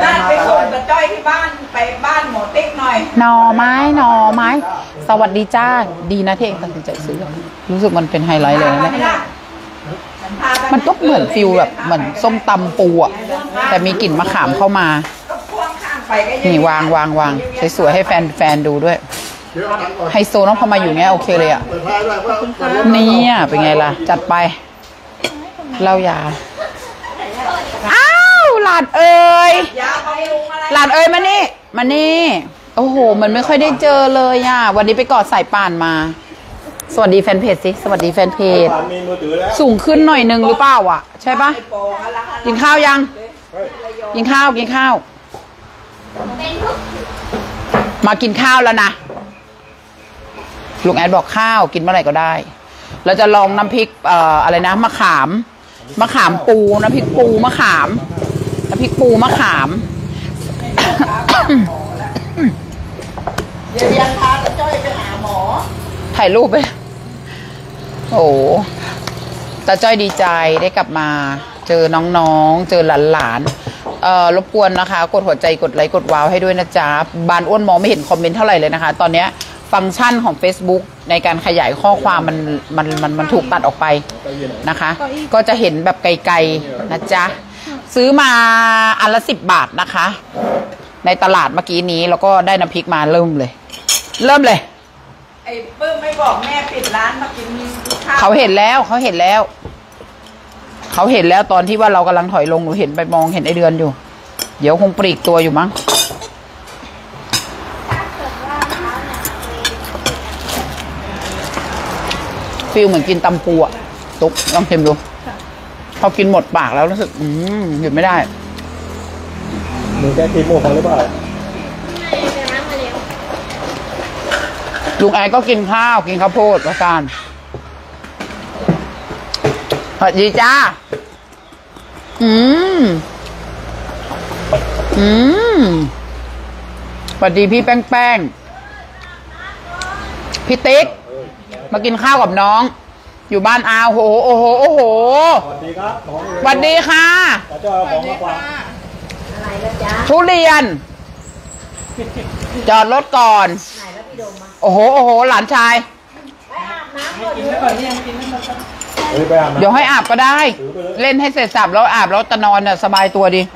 นั่นไปส่งกระจ้อยที่บ้านไปบ้านหมอติ๊กหน่อยหน่อไม้ สวัสดีจ้าดีนะที่เองตัดสินใจซื้อรู้สึกมันเป็นไฮไลท์เลยนะมันก็เหมือนฟิลแบบเหมือนส้มตำปูอ่ะแต่มีกลิ่นมะขามเข้ามานี่วางสวยๆให้แฟนดูด้วยไฮโซน้องพอมาอยู่เงี้ยโอเคเลยอ่ะนี่เป็นไงล่ะจัดไปเล่ายาอ้าวหลานเอ๋ยมานี่โอ้โหมันไม่ค่อยได้เจอเลยอ่ะวันนี้ไปกอดสายป่านมาสวัสดีแฟนเพจสิสวัสดีแฟนเพจสูงขึ้นหน่อยนึงหรือเปล่าอ่ะใช่ปะกินข้าวยังกินข้าวมากินข้าวแล้วนะลุงแอดบอกข้าวกินเมื่อไหร่ก็ได้เราจะลองน้ำพริกอะไรนะมะขามปูน้ำพริกปูมะขามเดี๋ยวยังพาตาจ้อยไปหาหมอถ่ายรูปไปโอ้ตาจ้อยดีใจได้กลับมาเจอน้องๆเจอหลานรบกวนนะคะกดหัวใจกดไลค์กดว้าวให้ด้วยนะจ๊ะบานอ้วนมองไม่เห็นคอมเมนต์เท่าไหร่เลยนะคะตอนนี้ฟังก์ชันของ Facebook ในการขยายข้อความมันถูกตัดออกไปนะคะก็จะเห็นแบบไกลๆนะจ๊ะซื้อมาอันละ10 บาทนะคะในตลาดเมื่อกี้นี้แล้วก็ได้น้ำพริกมาเริ่มเลยไอ้ปื้มไม่บอกแม่ปิดร้านมากินข้าวเขาเห็นแล้วตอนที่ว่าเรากำลังถอยลงหนูเห็นไปมองเห็นไอเดือนอยู่เดี๋ยวคงปลีกตัวอยู่มั้งฟิลเหมือนกินตำปูอะตุ๊กลองชิมดูพอกินหมดปากแล้วรู้สึกหยุดไม่ได้มึงแกกินหมูของหรือเปล่าลุงแอนก็กินข้าวกินข้าวโพดละกันสวัสดีจ้าสวัสดีพี่แป้งพี่ติ๊กมากินข้าวกับน้องอยู่บ้านอาโอ้โหสวัสดีครับสวัสดีค่ะเจ้าของมาฝากทุเรียนจอดรถก่อนโอ้โหหลานชายเดี๋ยวให้อาบก็ได้เล่นให้เสร็จสับแล้วอาบแล้วจะนอนเนี่ยสบายตัวดี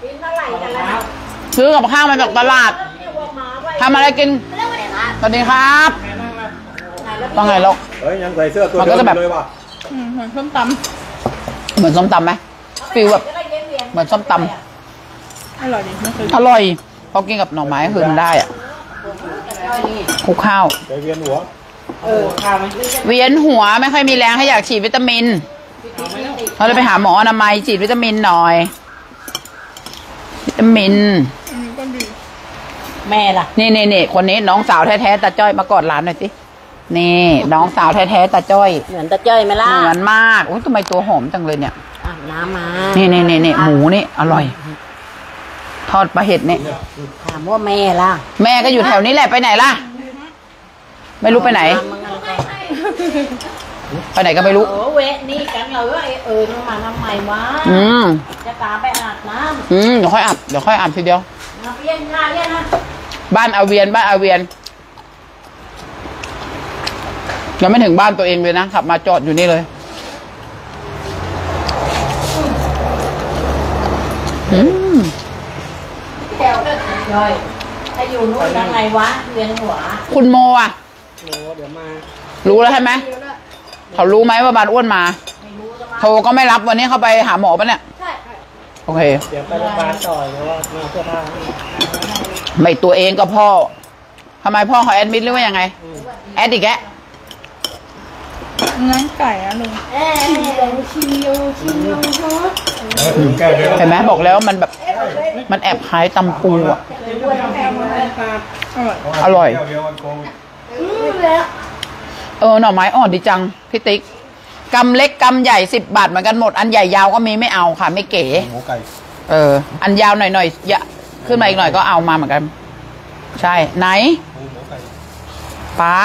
ซื้อกับข้าวมาจากตลาดทำอะไรกินสวัสดีครับต้องไงลูกยังใส่เสื้อตัวมันก็จะแบบเหมือนส้มตำไหมฟิลแบบเหมือนส้มตำอร่อยดิอร่อยพอกินกับหน่อไม้คือมันได้อ่ะคลุกข้าวเวียนหัวเวียนหัวไม่ค่อยมีแรงให้อยากฉีดวิตามินเราเลยไปหาหมออนามัยฉีดวิตามินหน่อยวิตามินแม่ล่ะนี่คนนี้น้องสาวแท้ๆตาจ้อยมากอดหลานหน่อยสินี่น้องสาวแท้ๆตาจ้อยเหมือนตาจ้อยไหมล่ะเหมือนมากโอ้ทำไมตัวหอมจังเลยเนี่ยอาบน้ำมานี่หมูนี่อร่อยทอดปลาเห็ดเนี่ยถามว่าแม่ล่ะแม่ก็อยู่แถวนี้แหละไปไหนล่ะไม่รู้ไปไหนไปไหนก็ไม่รู้เวะนี่กันเลยน้องมาทำไมวะจะตามไปอาบน้ำเดี๋ยวค่อยอาบทีเดียวเวียนนะบ้านอาเวียนยังไม่ถึงบ้านตัวเองเลยนะขับมาจอดอยู่นี่เลยแถวเด็กย่อยถ้าอยู่นู่นยังไงวะเวียนหัวคุณโมอ่ะเดี๋ยวมารู้แล้วใช่ไหมเขารู้ไหมว่าบ้านอ้วนมาโทรก็ไม่รับวันนี้เขาไปหาหมอปะเนี่ยโอเคเดี๋ยวไปโรงพยาบาลต่อเพราะว่ามาเสื้อผ้าไม่ตัวเองก็พ่อทำไมพ่อเขาแอดมิดหรือว่ายังไงแอดอีกแกงั้นไก่อะลุงเห็นไหมบอกแล้วมันแบบมันแอบคล้ายตำปูอ่ะอร่อยหน่อไม้อ่อนดีจังพี่ติ๊กกำเล็กกำใหญ่10 บาทเหมือนกันหมดอันใหญ่ยาวก็มีไม่เอาค่ะไม่เก๋อันยาวหน่อยอย่าขึ้นมาอีกหน่อยก็เอามาเหมือนกันใช่ไหนปลา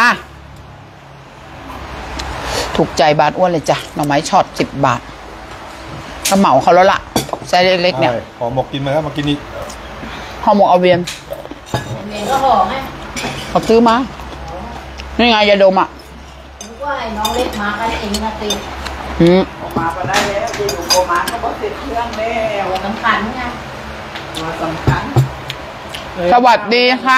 ถูกใจบาทอ้วนเลยจ้ะหน่อไม้ช็อต10 บาทก็เหมาเขาแล้วล่ะไซส์เล็กๆเนี่ยขอหมกกินมาแล้วมากินอีกห่อหมกเอาเวียนเมียก็ห่อไงเขาซื้อมานี่ไงยาดมอ่ะนึกว่าไอ้น้องเล็กมากันเองนะตีมาไปได้แล้วที่อยู่โกมาก็บอกเสร็จเครื่องแล้วสำคัญไงมาสำคัญสวัสดีค่ะ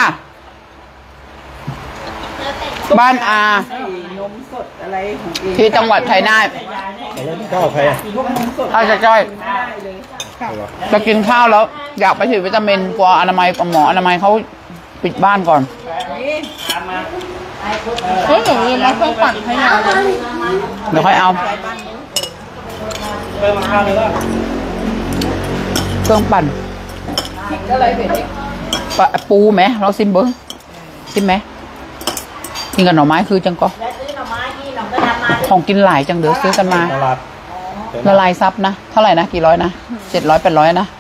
บ้านอาให้นมสดอะไรของเองที่จังหวัดชัยนาทแล้วข้าวใครอ่ะพวกนมสดข้าวจะจ้อยได้เลยจะกินข้าวแล้ว อยากไปฉีดวิตามินกลัวอนามัยกับหมออนามัยเขาปิดบ้านก่อนนี่ตามมาเฮ้ยอย่างนี้แล้วเครื่องปั่นให้เราเดี๋ยวค่อยเอาเพิ่มมาข้าวเลยว่าเครื่องปั่นก็เลยเป็นปูไหมเราซิมเบิ้งซิมไหมกินกับหน่อไม้คือจังก็แล้วซื้อหน่อไม้ที่หน่อก็ทำมาของกินหลายจังเดือซื้อกันมาตลาดละลายซับนะ เท่าไหร่นะกี่ร้อยนะ700 800นะ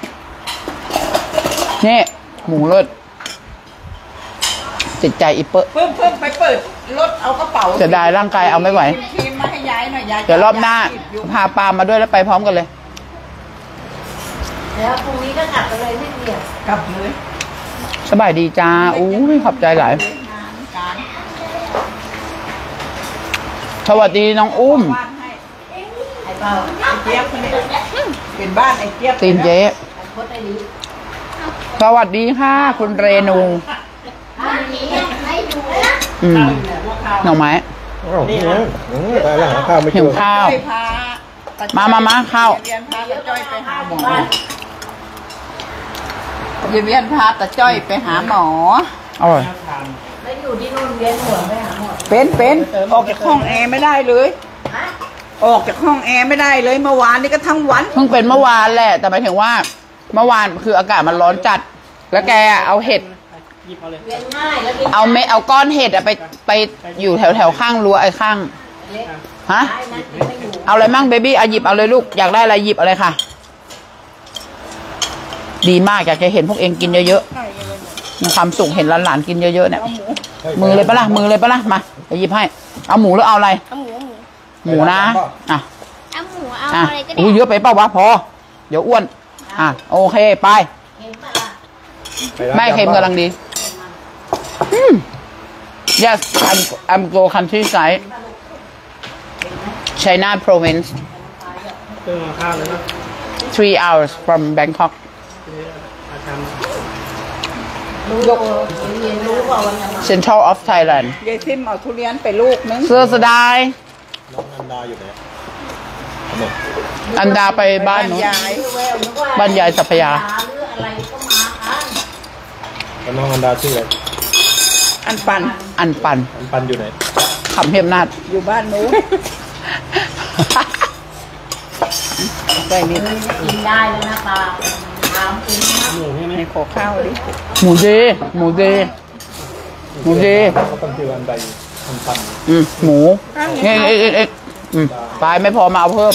นี่หมูเลิศจิตใจอีเปอร์เพิ่มไปเปิดรถเอากระเป๋าจะได้ร่างกายเอาไม่ไหวครีมมาให้ยายหน่อยยายเดี๋ยวรอบหน้า พาปามาด้วยแล้วไปพร้อมกันเลยแล้วพรุ่งนี้ก็กลับไปเลยไม่เกี่ยวกลับเลยสบายดีจ้าอู้ยขอบใจหลายการสวัสดีน้องอุ้มบ้านให้ไอ้เปล่าไอ้เจี๊ยบคนนี้เป็นบ้านไอ้เจี๊ยบตีนเจ๊ไอ้พดไอ้ดีสวัสดีค่ะ คุณเรนูอันนี้ให้ดูนะอืมหน่อไม้นี่นะตายแล้วหาข้าวไม่เจหิวอข้าวไปพาตมาข้าวเวียนพาตาจ้อยไปหาหมอเวียนพาตาจ้อยไปหาหมออร่อยแล้วอยู่ที่นู่นเวียนหัวไปหาหมดเป็นออกจากห้องแอร์ไม่ได้เลยฮะออกจากห้องแอร์ไม่ได้เลยเมื่อวานนี้ก็ทั้งวันเพิ่งเป็นเมื่อวานแหละ แต่หมายถึงว่า เมื่อวานคืออากาศมันร้อนจัด แล้วแกเอาเห็ดเวียนง่ายแล้วกินเอาก้อนเห็ดอะไปอยู่แถวข้างรั้วไอ้ข้างเล็กฮะได้นะกินไม่อยู่เอาอะไรมั่งเบบี้เอาหยิบเอาเลยลูก อยากได้อะไรหยิบเอาเลยค่ะ ดีมากอยากจะเห็นพวกเองกินเยอะๆมีความสุขเห็นหลานๆกินเยอะๆเนี่ย มือเลยปะล่ะมือเลยปะล่ะมาเดี๋ยวหยิบให้ เอาหมูหรือเอาอะไรเอาหมูหมูนะอ่ะเอาหมูเอาอ่ะอะไรก็ได้อุ้ยเยอะไปเปล่าวะพอ เดี๋ยวอ้วน อ่ะโอเคไปเค็มปะล่ะไม่เค็มกำลังดีyes I'm go countryside China province เพิ่มมาข้าวเลยนะ 3 hours from Bangkok อาทรู้เรียนรู้ว่าวันจะมา Central of Thailand ยายทิมเอาทุเรียนไปลูกนึงเสื้อสดายำน้องอันดาอยู่ไหนอันดาไปบ้านนู้นยายแววนึกว่าบ้านยายสัพยาหรืออะไรก็มากันแล้วน้องอันดาชื่ออะไรอันปันอันปันอันปันอยู่ไหนขำเทียมนาดอยู่บ้านนู้นใส่นิดกินได้แล้วนะปลาถามกินนะหมูใช่ไหมให้ขอข้าวดิหมูดีหมูดีหมูดีเขาต้องชื่ออันใดอันปันหมูเอ๊ะไปไม่พอมาเอาเพิ่ม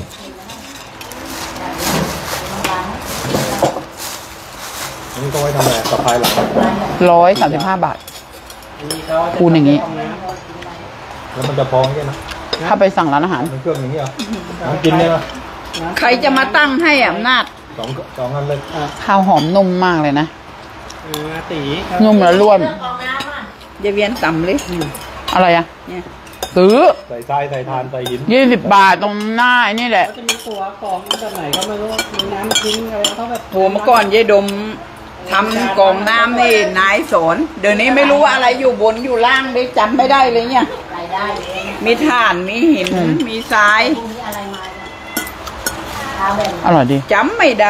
อันนี้ก็ไว้ทำอะไรสะพายหลัง 135 บาท คูณอย่างนี้แล้วมันจะพองแค่นะถ้าไปสั่งร้านอาหารมันเครื่องอย่างนี้เหรอน้ำกินเนี่ยนะใครจะมาตั้งให้อำนาจสองอันเลยข้าวหอมนุ่มมากเลยนะตีนุ่มแล้วร่วนเลือกเอาน้ำอ่ะยายเวียนต่ำเลยอะไรอะเนี่ยซื้อใส่ทรายใส่ทานใส่หิน 20 บาทตรงหน้าไอ้นี่แหละจะมีตัวของแบบไหนก็ไม่รู้มีน้ำทิ้งอะไรเขาแบบโหเมื่อก่อนยายดมทำกล่องน้ำนี่นายสอนเดี๋ยวนี้ไม่รู้ว่าอะไรอยู่บนอยู่ล่างได้จำไม่ได้เลยเนี่ยใส่ได้เลยมีถ่านมีหินมีทรายพรุ่งนี้อะไรมาเนี่ยข้าวแบ่งอร่อยดีจำไม่ได้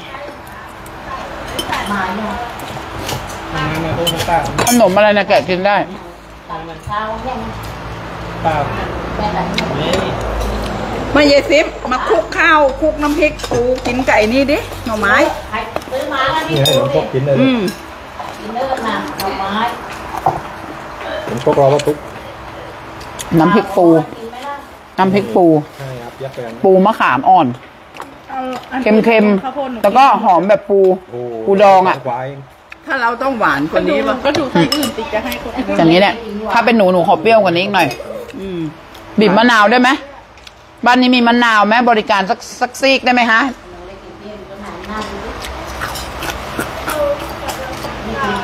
มาเนี่ยมาตู้ต่างขนมอะไรนะแกะกินได้ตัดข้าวเนี่ยเปล่าแม่ตัดเนี่ยนี่มายายซิปมาคลุกข้าวคลุกน้ำพริกกูกินไก่นี่ดิหน่อไม้ใครซื้อมาแล้วนี่พี่ให้หลวงพ่อกินเลยกินเลิกนะหน่อไม้หลวงพ่อรอว่าตุ๊กน้ำพริกปูกินไหมล่ะน้ำพริกปูใช่ครับยักษ์ไปกันปูมะขามอ่อน เค็มๆ แล้วก็หอมแบบปู ปูดองอะควายถ้าเราต้องหวานกว่านี้ป่ะก็ดูอย่างนี้เนี่ย ถ้าเป็นหนูขอเปรี้ยวกว่านี้อีกหน่อย บีบมะนาวได้ไหม บ้านนี้มีมะนาวไหมบริการสักซีกได้ไหมฮะเล็กกินเพี้ยนก็หนาหน้าดูดิ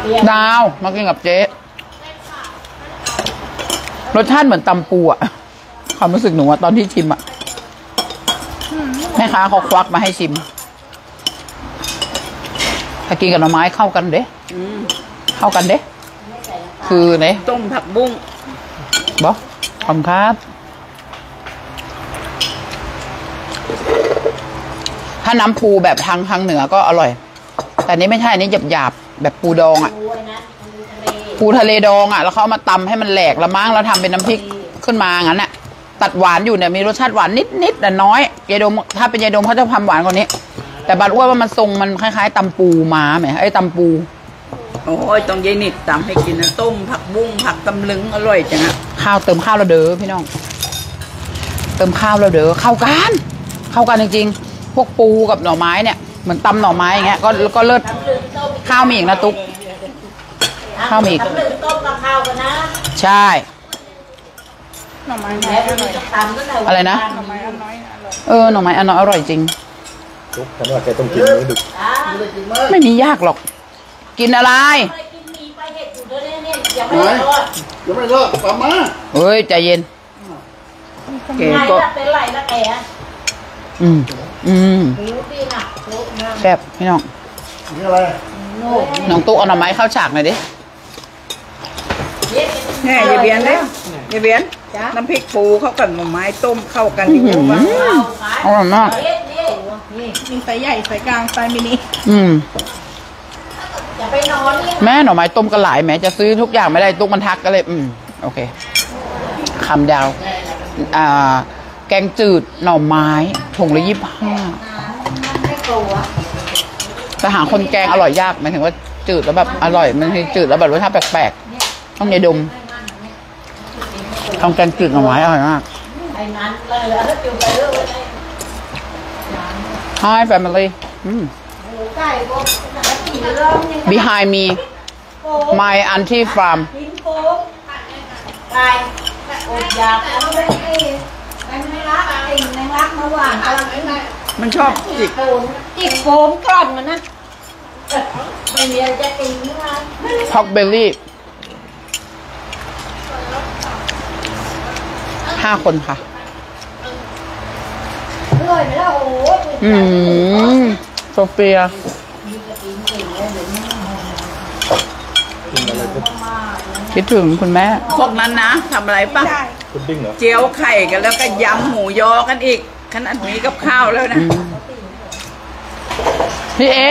ดาวมากินกับเจ๊รสชาติเหมือนตำปูอะความรู้สึกหนูอะตอนที่ชิมอะแม่ค้าเขาควักมาให้ชิมถ้ากินกับหน่อไม้เข้ากันเด้เข้ากันเด้คือไหนต้มผักบุ้งบอสขอบคุณครับถ้าน้ำปูแบบทางเหนือก็อร่อย แต่นี้ไม่ใช่อันนี้หยาบๆแบบปูดองอะปูทะเลดองอะแล้วเขาเอามาตำให้มันแหลกละมั้งแล้วทำเป็นน้ำพริกขึ้นมางั้นอะตัดหวานอยู่เนี่ยมีรสชาติหวานนิดแต่น้อยยายดมถ้าเป็นยายดมเขาจะทำหวานกว่านี้ แต่บานอ้วนว่ามันทรงมันคล้ายๆตำปูม้าไหมไอ้ตำปูโอ้ยต้องยายนิดตำให้กินนะต้มผักบุ้งผักตำลึงอร่อยจังอะข้าวเติมข้าวแล้วเด้อพี่น้องเติมข้าวแล้วเด้อเข้ากันจริงๆพวกปูกับหน่อไม้เนี่ยเหมือนตำหน่อไม้อย่างเงี้ยก็เลิศข้าวมีอีกนะตุ๊กข้าวมีอีกตำลึงต้มกับข้าวกันนะใช่หน่อไม้แหมน้อยอมันร่อยจะตำตั้งแต่อะไรนะหน่อไม้อันน้อยอร่อยหน่อไม้อันน้อยอร่อยจริงทุกท่านว่าแกต้องกินมื้อดึกไม่มียากหรอก กินอะไรไปกินมีไปเห็ดอยู่ด้วยเนี่ยยังไม่ได้ทอดยังไม่เลิกปามาเฮ้ยใจเย็นแกไงก็ล่ะเป็นไรละแกอืมหมูปีน่ะโลนะแซ่บพี่น้องนี่อะไรโน่น้องตุ๊กเอาหน่อไม้เข้าฉากหน่อยดิเย็ดแม่ยายเบียนเลยยายเบียนน้ำพริกปูเข้ากับหน่อไม้ต้มเข้ากันดีกว่าเอาขายอร่อยมากเย็ดนี่นี่มีไซส์ใหญ่ไซส์กลางไซส์มินิอย่าไปนอนนี่แม่หน่อไม้ต้มก็หลายแม่จะซื้อทุกอย่างไม่ได้ตุ๊กมันทักก็เลย โอเคคำดาวแกงจืดหน่อไม้ถุงละ25 ไม่กลัวจะหาคนแกงอร่อยยากหมายถึงว่าจืดแล้วแบบอร่อยมันคือจืดแล้วแบบรสชาติแปลกๆต้องยายดมทำแกงจืดหน่อไม้อร่อยมากไอ้นั้นเลยแล้วอยู่ไปเรื่อย Hi family ใกล้ก็ขี่เริ่มยัง behind me my auntie farm กินโป๊กตายอดอยากเอาไปไม่รักไอ้ไม่รักเมื่อวานกำลังมันชอบจิกจิกโฟมกร่อนมันนะไม่มีอะไรจะกินนะ pork belly 5 คนค่ะเรื่อยไปแล้วโอ้โหโซเฟีย คิดถึงคุณแม่พวกนั้นนะทำอะไรปะพุดดิ้งเหรอเจียวไข่กันแล้วก็ยำหมูยอกันอีกขนาดมีกับข้าวแล้วนะพี่เอ๋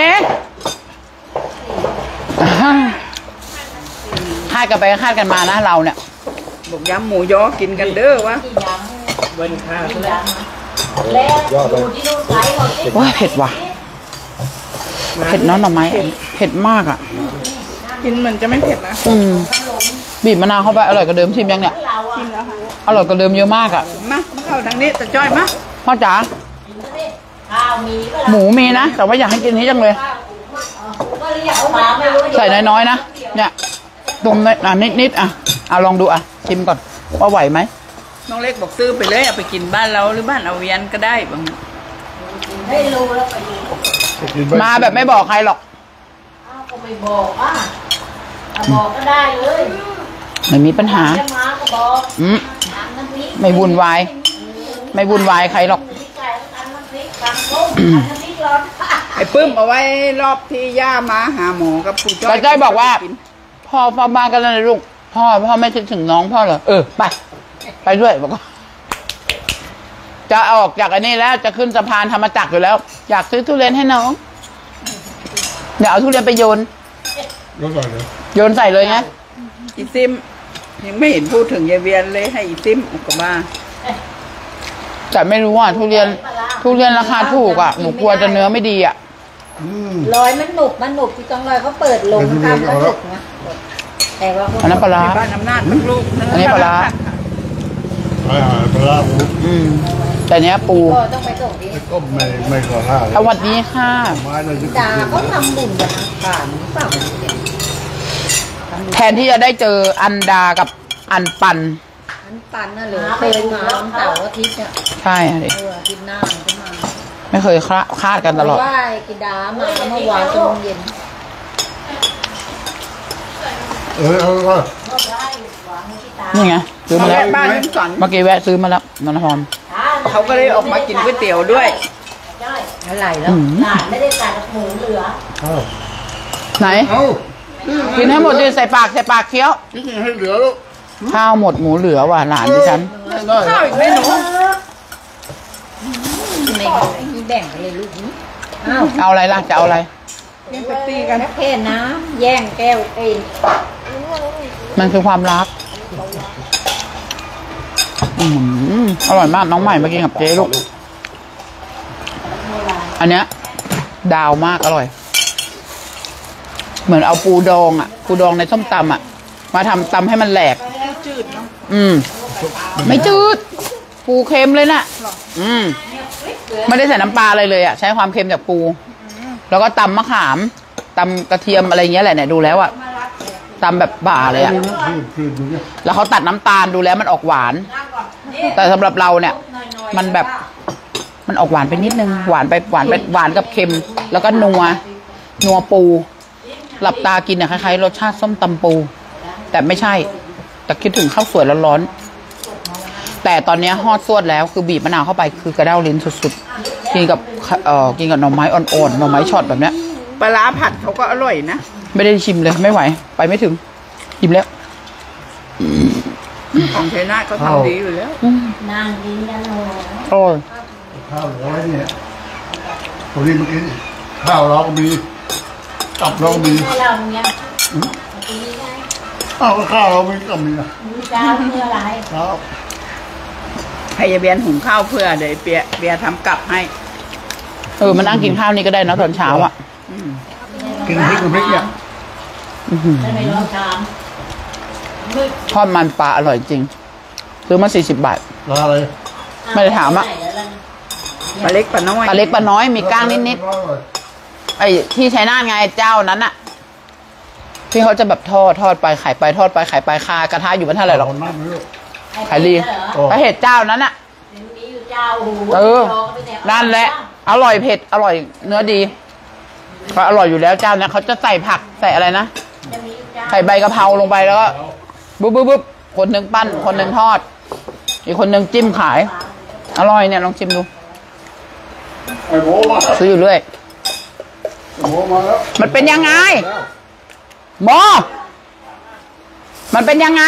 คาดกันไปคาดกันมานะเราเนี่ยบอกยำหมูยอกินกันเด้อวะที่ยำเบิ้ลข้าวที่ยำแล้วดูที่นู่นไกลกว่าที่ว้าเผ็ดว่ะ เผ็ดเน้องหน่อไม้เผ็ดมากอ่ะกินเหมือนจะไม่เผ็ดนะบีบมะนาวเข้าไปอร่อยกว่าเดิมชิมยังเนี่ยเราอ่ะกินแล้วค่ะอร่อยกว่าเดิมเยอะมากอ่ะมาเข้าทางนี้แต่จ้อยมาพ่อจ๋าข้าวมีก็หมูมีนะ แต่ว่าอยากให้กินนี้จังเลยก็เรียกมาไม่รู้ใส่น้อยๆนะ เนี่ยตุ่มนิดๆอ่ะเอาลองดูอ่ะ ชิมก่อนว่าไหวไหมน้องเล็กบอกซื้อไปเลยเอาไปกินบ้านเราหรือบ้านเอาเวียนก็ได้บางไม่รู้แล้วไปดูมาแบบไม่บอกใครหรอกก็ไม่บอกอ่ะบอกก็ได้เลยไม่มีปัญหาจะมาก็บอก ทำน้ำพริกไม่วุ่นวาย ไม่วุ่นวายใครหรอกพริกไก่ทำน้ำพริกทำต้มทำน้ำพริกร้อนไอ้ปื้มเอาไว้รอบที่ย่ามาหาหมอกับปู่จ้อยแล้วจ้อยบอกว่า พ่อบ้านกันแล้วนะลูก พ่อไม่คิดถึงน้องพ่อเหรอ ไปด้วยบอกว่าจะออกจากอันนี้แล้วจะขึ้นสะพานธรรมจักรอยู่แล้ว อยากซื้อทุเรียนให้น้อง เดี๋ยวเอาทุเรียนไปโยนรสอะไรเนี่ยโยนใส่เลยไงอีซิมยังไม่เห็นพูดถึงยายเวียนเลยให้อีซิมออกมาแต่ไม่รู้อ่ะทุเรียนราคาถูกอ่ะหนูกลัวจะเนื้อไม่ดีอ่ะลอยมันหนุกที่จังเลยเขาเปิดลงทำก็หนุกนะแต่ว่าอันนั้นปลาร้าบ้านอำนาจทั้งลูกทั้งอันนี้ปลาร้าปลาร้าหมูแต่เนี้ยปูก็ต้องไปส่งที่ก็ไม่ขอท่าเลยสวัสดีค่ะไม้เลยจะดาเขาทำบุญกับทางป่านหรือเปล่าแทนที่จะได้เจออันดากับอันปันอันปันน่ะเหลือเคยมาวันเสาร์อาทิตย์เนี่ยใช่อะดิอาทิตย์หน้ามันก็มาไม่เคยคาดกันตลอดว่ากินดามาเมื่อวานตอนเย็นเอาก็นี่ไงซื้อมาแล้วบ้านนั้นก่อนเมื่อกี้แวะซื้อมาแล้วมันหอมเขาก็เลยออกมากินก๋วยเตี๋ยวด้วยอะไรแล้วหลานไม่ได้ตัดหมูเหลือเอาไหนเอากินให้หมดดิใส่ปากเคี้ยวนี่กินให้เหลือลูกข้าวหมดหมูเหลือว่ะหลานดิฉันได้ข้าวอีกไหมหนูแบ่งไปเลยลูกนี้เอาอะไรล่ะจะเอาอะไรตีกันแค่น้ำแย่งแก้วเองมันคือความรักอร่อยมากน้องใหม่มากินกับเจ๊ลูกอันเนี้ยดาวมากอร่อย เหมือนเอาปูดองอ่ะปูดองในส้มตำอ่ะมาทำตำให้มันแหลกจืดเนาะไม่จืดปูเค็มเลยน่ะไม่ได้ใส่น้ำปลาอะไรเลยอ่ะใช้ความเค็มจากปูแล้วก็ตำมะขามตำกระเทียมอะไรเงี้ยแหละเนี่ยดูแล้วอ่ะตำแบบบ่าเลยอ่ะคืนดูเนี่ยแล้วเขาตัดน้ำตาลดูแล้วมันออกหวาน แต่สำหรับเราเนี่ย มันแบบมันออกหวานไปนิดนึงหวานกับเค็ม แล้วก็นัวปูหลับตากินเนี่ยคล้ายๆรสชาติส้มตำปู แต่ไม่ใช่แต่คิดถึงข้าวสวยร้อนๆแต่ตอนนี้ฮอดซวดแล้วคือบีบมะนาวเข้าไปคือกระเด้าลิ้นสุดๆกินกับหน่อไม้อ่อนๆหน่อไม้ช็อตแบบเนี้ยปลาร้าผัดเขาก็อร่อยนะไม่ได้ชิมเลยไม่ไหวไปไม่ถึงชิมแล้วของชัยนาทเขาทำดีอยู่แล้วนั่งกินกันเลยโอ้ยข้าวเหลือไว้เนี่ยคนนี้เมื่อกี้ข้าวเราก็มีตับเราก็มีให้เราเนี่ยกินไงอ้าวข้าวเราไม่ก็มีนะมีเจ้าเพื่ออะไรครับพยาเบียนหุงข้าวเพื่อเดี๋ยวเบียร์ทำกลับให้มานั่งกินข้าวนี่ก็ได้นะตอนเช้าอ่ะกินพริกกับพริกเนี่ยได้ไม่ร้อนชามทอดมันปลาอร่อยจริงซื้อมา40 บาทแล้วอะไรไม่ได้ถามอะปลาเล็กปลาน้อยปลาเล็กปลาน้อยมีก้างนิดๆไอ้ที่ชัยนาทไงเจ้านั้นอะที่เขาจะแบบทอดไปขายไปทอดไปขายไปคากระทะอยู่ไม่เท่าไหร่หรอกคนนั่งไม่รู้ขายดีปลาเห็ดเจ้านั้นอะมีอยู่เจ้าหูนั่นแหละอร่อยเผ็ดอร่อยเนื้อดีเขาอร่อยอยู่แล้วเจ้าเนี่ยเขาจะใส่ผักใส่อะไรนะใส่ใบกะเพราลงไปแล้วก็บุ๊บคนหนึ่งปั้นคนหนึ่งทอด อีกคนหนึ่งจิ้มขาย อร่อยเนี่ยลองชิมดูไอ้โบมาซื้ออยู่เรื่อยไอ้โบมาแล้วมันเป็นยังไงโมมันเป็นยังไง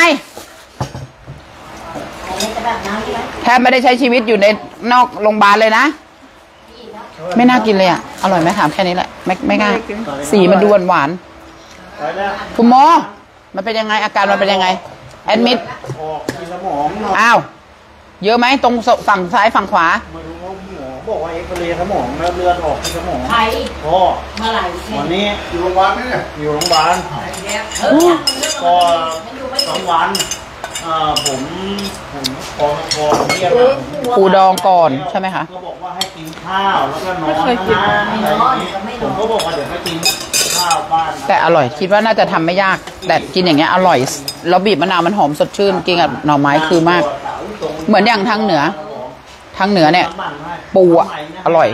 แทบไม่ได้ใช้ชีวิตอยู่ในนอกโรงพยาบาลเลยนะไม่น่ากินเลยอ่ะอร่อยไหมถามแค่นี้แหละไม่ง่ายสีมันดูหวานๆคุณโมมันเป็นยังไงอาการมันเป็นยังไงแอดมิดออกในสมองหน่อยอ้าวเยอะไหมตรงฝั่งซ้ายฝั่งขวามาดูว่าหมอบอกว่าเอ็กซเรย์สมองแล้วเลือดออกในสมองใครพ่อเมื่อไหร่วันนี้อยู่โรงพยาบาลนี่เนี่ยอยู่โรงพยาบาลก็2 วันผมเรียกปูดองก่อนใช่ไหมคะก็บอกว่าให้กินข้าวแล้วก็นอนนะอะไรอย่างนี้ผมก็บอกว่าเดี๋ยวให้กินข้าวบ้านนะแต่อร่อยคิดว่าน่าจะทำไม่ยาก แต่กินอย่างเงี้ยอร่อยแล้วบีบมะนาวมันหอมสดชื่นกินกับหน่อไม้คือมาก เหมือนอย่างทางเหนือเนี่ย ปูอะอร่อย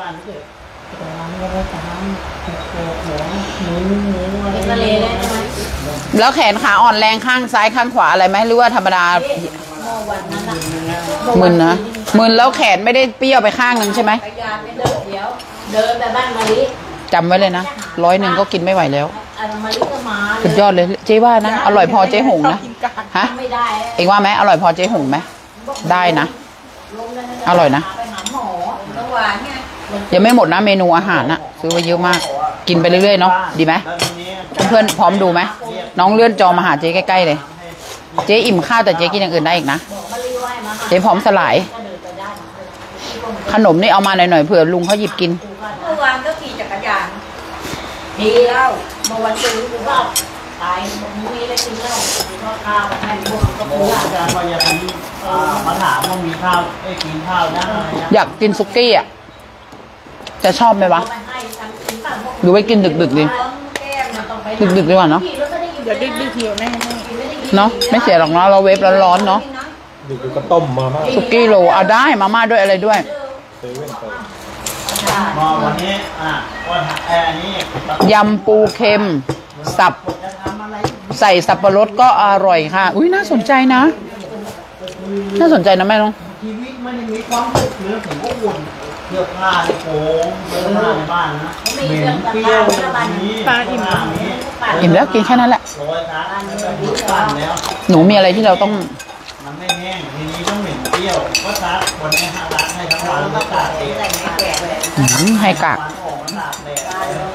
ทะเลเลยใช่ไหมแล้วแขนขาอ่อนแรงข้างซ้ายข้างขวาอะไรไหมหรือว่าธรรมดาเมื่อวันนั้นน่ะมึนนะมึนแล้วแขนไม่ได้เปรี้ยวไปข้างหนึ่งใช่ไหมพยายามไปเดินเดี๋ยวเดินไปบ้านมะลิจำไว้เลยนะ100ก็กินไม่ไหวแล้วมะลิก็มาสุดยอดเลยเจ๊ว่านะอร่อยพอเจ๊หงนะฮะไม่ได้เองว่าไหมอร่อยพอเจ๊หงไหมได้นะอร่อยนะไปหาหมอเมื่อวานเนี่ยยังไม่หมดนะเมนูอาหารนะซื้อไว้เยอะมาก กินไปเรื่อยๆเนาะดีไหมเพื่อนๆพร้อมดูไหมน้องเลื่อนจอมาหาเจ๊ใกล้ๆเลยเจ๊อิ่มข้าวแต่เจ๊กินอย่างอื่นได้อีกนะเจ๊พร้อมสลาย ขนมนี่เอามาหน่อยๆเผื่อลุงเขาหยิบกินเมื่อวานก็ขี่จักรยานดีแล้วเมื่อวันซื้อกูก็ตายมีอะไรกินแล้วกูก็ข้าวให้พวกก็โอ้เพื่ออาจารย์ว่าอย่าไปมาถามว่ามีข้าวกินข้าวนะอะไรนะอยากกินซุกี้อ่ะจะชอบไหมวะหรือไว้กินดึกๆดีดึกๆดีกว่าเนาะอย่าดึกๆเที่ยวแน่เนาะไม่เสียหรอกเนาะเราเวฟร้อนๆเนาะดึกก็ต้มมาม่าซุกี้โลเอาได้มาม่าด้วยอะไรด้วยเซเว่นไปมาวันนี้วันนี้ยำปูเค็มสับใส่สับปะรดก็อร่อยค่ะ อุ้ยน่าสนใจนะ น่าสนใจนะแม่น้องชีวิตมันยังมีความสุขเหลือผมก็อุ่นเสื้อผ้าในโค้งเสื้อผ้าในบ้านนะเหม็นเปรี้ยวนี้ปลาอิ่มอิ่มแล้วกินแค่นั้นแหละร้อยนะบ้านแล้วหนูมีอะไรที่เราต้องมันไม่แห้งทีนี้ต้องเหม็นเปรี้ยวก็ซักวันนี้ซักให้ทั้งวันไม่ตากเองให้กากออกมันตากแดด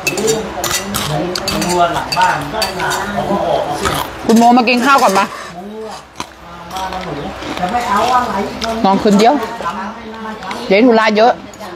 มันรัวหลังบ้านก็ตากเขาก็ออกมาสิคุณโมมากินข้าวก่อนมาบ้านหนูจะไม่เอาอะไรนอนคืนเดียว เจ๊ธุระเยอะ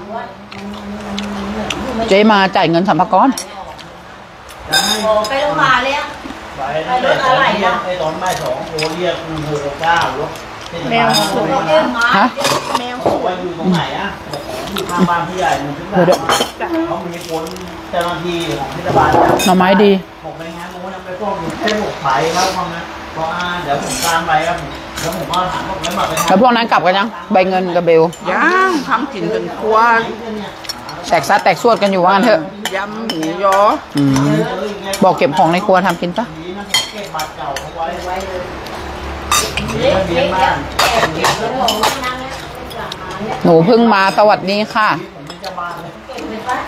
เจ๊มาจ่ายเงินสัมภาระโอ้ไปโรงพยาบาลเลยอะไปรถอะไรนะไอ้ตอนบ่าย2โทรเรียกคุณโทร9รถแมวเราเอ็มมาฮะบอกว่าอยู่ตรงไหนอ่ะอยู่ข้างบ้านพี่ใหญ่มันถึงแบบเขามีคนเจ้าหน้าที่ของเทศบาลหน่อไม้ดีบอกไปงั้นโน้นไปฟ้องอยู่แค่บอกไผ่ครับว่างั้นบอกเดี๋ยวผมตามไปครับแล้วผมก็ถามบอกแล้วมาไปแล้วพวกนั้นกลับกันยัง ใบเงินกับเบลย่างทำกินจนครัวแตกซัดแตกสวดกันอยู่ว่างั้นเถอะยำหมูยออืมบอกเก็บของในครัวทำกินปะนี้นะเก็บบัตรเก่าเอาไว้เลยเล็กเล็กเล็กแอบเก็บแล้วบอกว่านั่งแล้วหนูเพิ่งมาสวัสดีค่ะผมเป็นเจ้าบ้านเลยเก็บไปปะ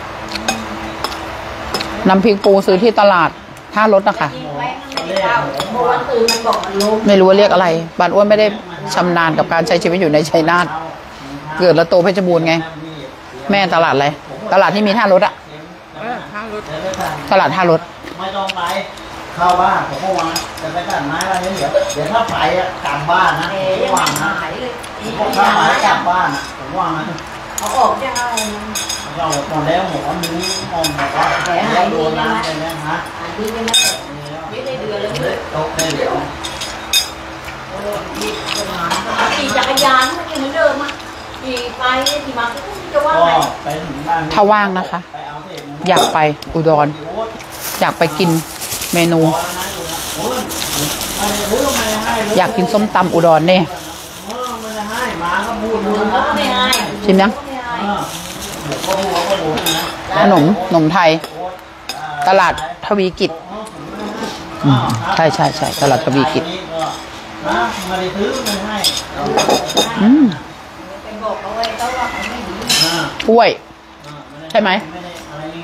น้ำพริกปูซื้อที่ตลาดท่ารถนะคะทิ้งไว้ข้างในข้าวเมื่อวันตื่นมันบอกมันลงไม่รู้ว่าเรียกอะไรบานอ้วนไม่ได้ชำนาญกับการใช้ชีวิตอยู่ในชัยนาทเกิดแล้วโตเพชรบูรณ์ไง แม่ตลาดอะไร ตลาดที่มีท่ารถอะข้าวรถตลาดท่ารถไม่ต้องไปเข้าบ้านผมก็วางจะไปตัดไม้อะไรเดี๋ยวถ้าไปกลับบ้านนะเอ๋ผมยังวางไม่นะหายเลยผมถ้าไปกลับบ้านผมวางนะเอาออกยังไงเราตอนแล้วหมอนึงมองบอกว่าเราโดนน้ำไปแล้วฮะอันนี้ไม่น่าจะไม่ได้เดือนแล้วเลยโต๊ะเดี๋ยวขี่จักรยานมันยังเหมือนเดิมอ่ะขี่ไปขี่มาก็จะว่าก็ไงไปถึงบ้านถ้าว่างนะคะไปเอาเศษอยากไปอุดร อยากไปกินเมนู อยากกินส้มตำอุดรเนี่ยไม่ได้ให้มาก็พูดเขาก็ไม่ให้ชิมยังไม่ให้ก็พูดก็พูดนะขนมไทย ตลาดทวีกิจอืมใช่ใช่ใช่ตลาดทวีกิจนะมาได้ซื้อไม่ให้อืมเป็นบอกเขาไว้เขาว่าเขาไม่ดีกล้วย ใช่ไหมไม่ได้อะไรนี้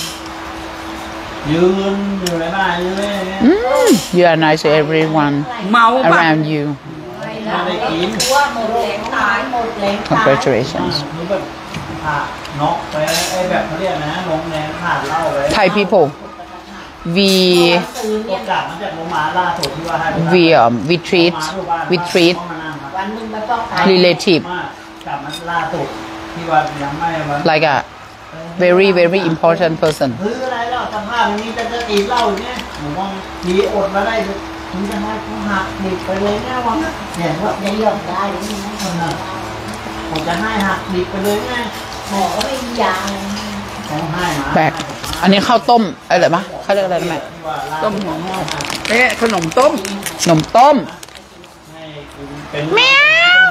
ยืนอยู่ในบ้านยืนเลยอืม You are nice to everyone เมาปะ around you ไม่ได้กินว่าหมดแรงตายหมดแรงตาย congratulations คือแบบผ่าน็อกไปไอ้แบบเขาเรียกนะลงแรงผ่าเหล้าไป Thai people we โอกาสมันจะลงมาล่าสุดที่ว่าให้ we treat วันหนึ่งมันต้องตาย relative กลับมันล่าสุดที่ว่ายังไม่วัน like a very very important person ซื้ออะไรแล้วสภาพอย่างนี้จะตีเหล้าอย่างเงี้ยผมว่าดีอดมาได้ถึงจะให้เขาหักดิบไปเลยนะวันนั้นเนี่ยว่าจะยอมได้หรือไม่ผมจะให้หักดิบไปเลยไงหมอก็ไม่มียาเขาให้มาแปลกอันนี้ข้าวต้มอะไรมะเขาเรียกอะไรไหมต้มหัวงอกเอ๊ะขนมต้มขนมต้มแมว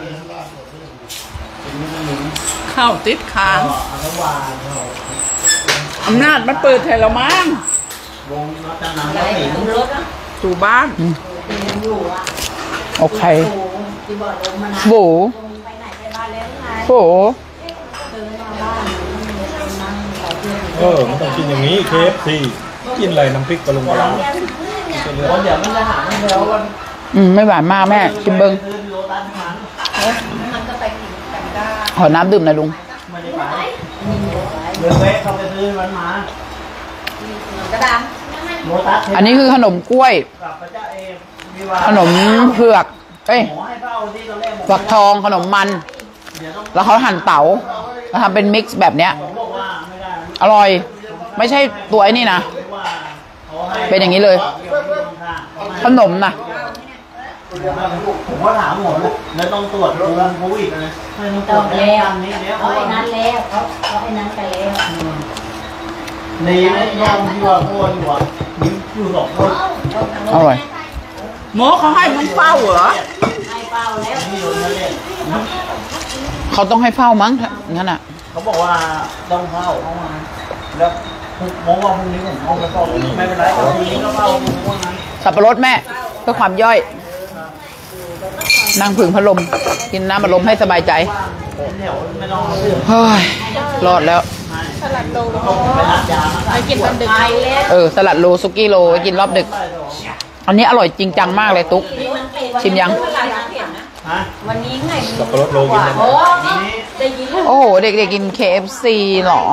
ข้าวติดคางอนุวาลเขาอำนาจมันเปิดไทยละมั้งวงนักจำนำอะไรก็ติดถึงรถอ่ะสู่บ้านเป็นอยู่อ่ะโอเคโอ้ที่บอกลงมานะโบลงไปไหนไปบ้านแล้วไงโบเดินมาบ้านนั่งขอเพื่อนมันต้องกินอย่างนี้เคฟซีกินอะไรน้ำพริกปลาลุงปลาร้าเดี๋ยวมันจะหาไม่แล้ววันไม่หวานมากแม่ชิมเบิงซื้อโลตัสมันมันก็ไปกินกันได้ขอน้ำดื่มหน่อยลุงไม่ได้ไปเดินเวะเขาไปซื้อมันมากระดานโลตัสอันนี้คือขนมกล้วยกับพระเจ้าเองมีว่าขนมเผือกเอ้ยหมอให้เฝ้าที่ตอนแรกฝักทองขนมมันเดี๋ยวต้องแล้วเขาหั่นเต๋าแล้วทำเป็นมิกซ์แบบเนี้ยผมบอกว่าไม่ได้อร่อย ไม่ใช่ตัวไอ้นี่นะว่าเขาให้เป็นอย่างนี้เลย ขนมนะผมก็ถามหมอเลยแล้วต้องตรวจโควิดนะไม่ต้องตรต้วอจงแล้วอันนี้แล้วเขาไอ้นั้นแล้วเขาไอ้นั้นไปแล้วดีนะยอมที่ว่าพ่ออยู่อ่ะอยู่สองคนอร่อยหมอเขาให้มึงเฝ้าเหรอให้เป้าแล้วนี่โดนทะเลเขาต้องให้เฝ้ามั้งงั้นอ่ะเขาบอกว่าต้องเข้าเข้ามาแล้วมองว่าพรุ่งนี้ผมเอาไปเฝ้าไม่เป็นไรพรุ่งนี้ก็เฝ้าพรุ่งนี้สับปะรดแม่เพื่อความย่อยนั่งผึ่งพัดลมกินน้ำพัดลมให้สบายใจเฮ้ยรอดแล้วสลัดโลไปกินตอนดึกสลัดโลซุกี้โลไปกินรอบดึกอันนี้อร่อยจริงจังมากเลยตุ๊กชิมยังวันนี้ไงสับปะรดโลกินได้ไหมโอ้โหเด็กๆกิน KFC หรอ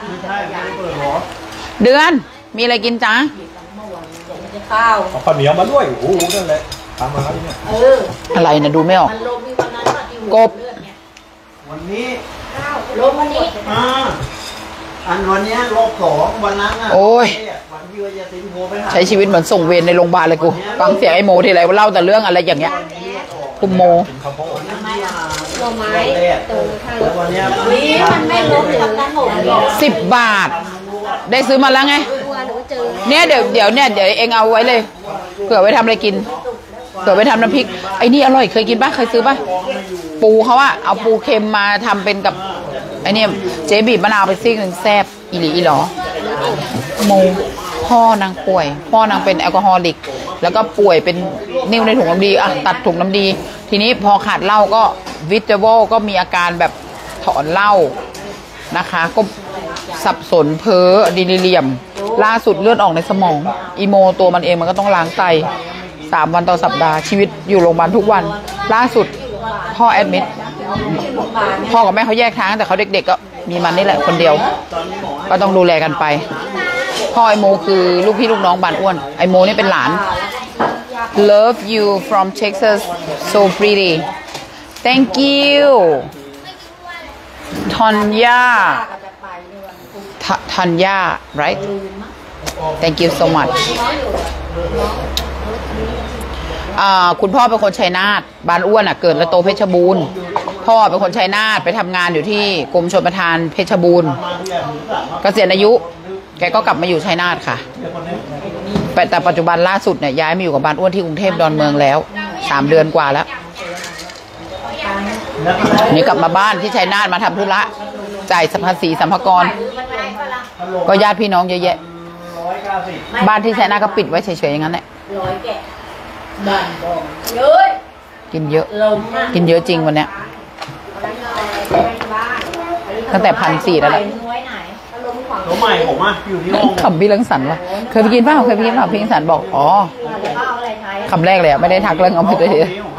เดือนมีอะไรกินจ๊ะข้าวเอาข้าวเหนียวมาด้วยโอ้โหนั่นแหละทำมาแล้วเนี่ยอะไรนะดูไม่ออกกบวันนี้ลงวันนี้อันวันนี้รอบ2วันนั้นโอ้ยวันที่ว่าจะทิ้งโทรไปหาใช้ชีวิตเหมือนส่งเวรในโรงพยาบาลเลยกูฟังเสียงไอ้โมทีไรว่าเล่าแต่เรื่องอะไรอย่างเงี้ยคุณโมไม้วันนี้มันไม่ลงทำได้หมด 10 บาทได้ซื้อมาแล้วไงเนี่ยเดี๋ยวเองเอาไว้เลยเผื่อไว้ทำอะไรกินเผื่อไว้ทำน้ำพริกไอ้นี่อร่อยเคยกินป่ะเคยซื้อป่ะปูเขาอะเอาปูเค็มมาทำเป็นกับไอ้นี่เจ๊บีบมะนาวไปซีกหนึ่งแซ่บอีหรอโมพ่อนางป่วยพ่อนางเป็นแอลกอฮอลิกแล้วก็ป่วยเป็นนิ่วในถุงน้ำดีอ่ะตัดถุงน้ำดีทีนี้พอขาดเหล้าก็วิตเทอร์ก็มีอาการแบบถอนเหล้านะคะก็สับสนเพ้อดิลิเลียมล่าสุดเลือดออกในสมองอีโมตัวมันเองมันก็ต้องล้างไต3 วันต่อสัปดาห์ชีวิตอยู่โรงพยาบาลทุกวันล่าสุดพ่อแอดมิดพ่อกับแม่เขาแยกทางแต่เขาเด็กๆก็มีมันนี่แหละคนเดียวก็ต้องดูแลกันไปพ่อไอโมคือลูกพี่ลูกน้องบานอ้วนไอโมนี่เป็นหลาน Love you from Texas so pretty thank you Tanya right thank you so much คุณพ่อเป็นคนชัยนาทบานอ้วนเกิดและโตเพชรบูรณ์พ่อเป็นคนชัยนาทไปทำงานอยู่ที่กรมชลประทานเพชรบูรณ์เกษียณอายุแกก็กลับมาอยู่ชัยนาทค่ะแต่ปัจจุบันล่าสุดเนี่ยย้ายมาอยู่กับบานอ้วนที่กรุงเทพดอนเมืองแล้ว3 เดือนกว่าแล้วนี่กลับมาบ้านที่ชัยนาทมาทำธุระจ่ายภาษีสัมภาระก็ญาติพี่น้องเยอะแยะบ้านที่ชัยนาทก็ปิดไว้เฉยๆอย่างนั้นแหละกินเยอะกินเยอะจริงวันเนี้ยตั้งแต่1,400แล้วแหละตัวใหม่ผมอยู่ที่ห้องคำพี่เรื่องสันวะเคยไปกินเปล่าเคยไปกินเปล่าพี่เรื่องสันบอกอ๋อคำแรกเลยไม่ได้ทักเรื่องเอาไปเลย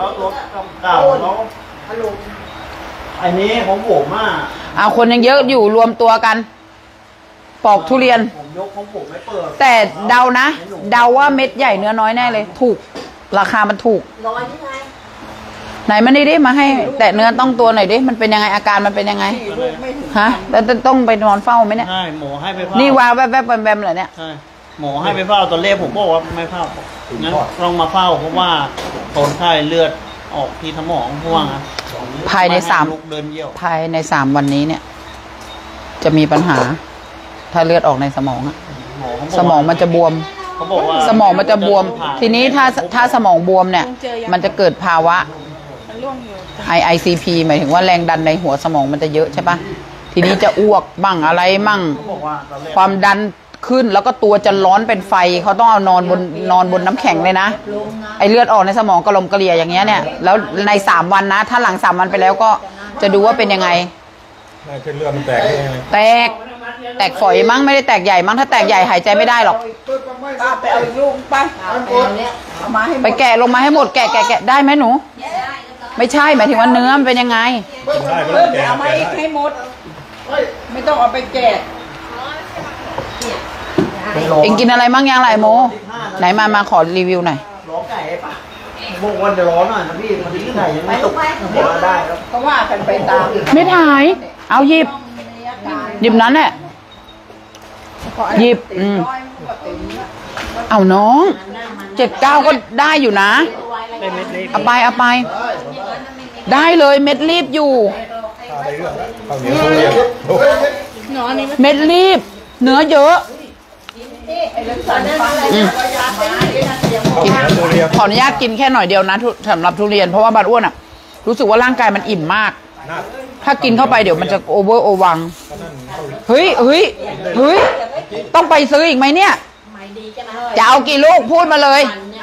อันนี้ของผมเอาคนยังเยอะอยู่รวมตัวกันปอกทุเรียนผมยกของผมไม่เปิดแต่เดานะเดาว่าเม็ดใหญ่เนื้อน้อยแน่เลยถูกราคามันถูกไหนมันดิมาให้แต่เนื้อต้องตัวหน่อยดิมันเป็นยังไงอาการมันเป็นยังไงฮะแล้วต้องไปนอนเฝ้าไหมเนี่ยใช่หมอให้ไปเฝ้านี่ว่าแวบๆแบมๆเหรอเนี่ยใช่หมอให้ไปเฝ้าตอนแรกผมบอกว่าไม่เฝ้างั้นลองมาเฝ้าเพราะว่าคนไข้เลือดออกที่สมองเพราะว่าภายใน3 วันนี้เนี่ยจะมีปัญหาถ้าเลือดออกในสมองสมองมันจะบวมสมองมันจะบวมทีนี้ถ้าสมองบวมเนี่ยมันจะเกิดภาวะ ICP หมายถึงว่าแรงดันในหัวสมองมันจะเยอะใช่ปะทีนี้จะอ้วกมั่งอะไรมั่งความดันขึ้นแล้วก็ตัวจะร้อนเป็นไฟเขาต้องเอานอนบนน้ำแข็งเลยนะไอเลือดออกในสมองกระลมกระเลียอย่างเงี้ยเนี่ยแล้วใน3 วันนะถ้าหลัง3 วันไปแล้วก็จะดูว่าเป็นยังไงเส้นเลือดมันแตกได้ไงแตกฝอยมั้งไม่ได้แตกใหญ่มั้งถ้าแตกใหญ่หายใจไม่ได้หรอกไปเอาลูกไปไปแกะลงมาให้หมดแกะได้ไหมหนูไม่ใช่หมายถึงว่าเนื้อมันเป็นยังไงเอามาอีกให้หมดไม่ต้องเอาไปแกะเอ็งกินอะไรมั่งยังไรโมไหนมาขอรีวิวหน่อยร้องไก่ปะบางวันจะร้อนหน่อยนะพี่มันที่ไก่ยังไม่ตกได้แล้วเพราะว่ากันไปตามไม่ถ่ายเอาหยิบนั้นแหละหยิบเอาน้อง79ก็ได้อยู่นะเอาไปได้เลยเม็ดรีบอยู่เม็ดรีบเนื้อเยอะขออนุญาตกินแค่หน่อยเดียวนะสำหรับทุเรียนเพราะว่าบานอ้วนรู้สึกว่าร่างกายมันอิ่มมากถ้ากินเข้าไปเดี๋ยวมันจะโอเวอร์โอวังเฮ้ยต้องไปซื้ออีกไหมเนี่ยจะเอากี่ลูกพูดมาเลย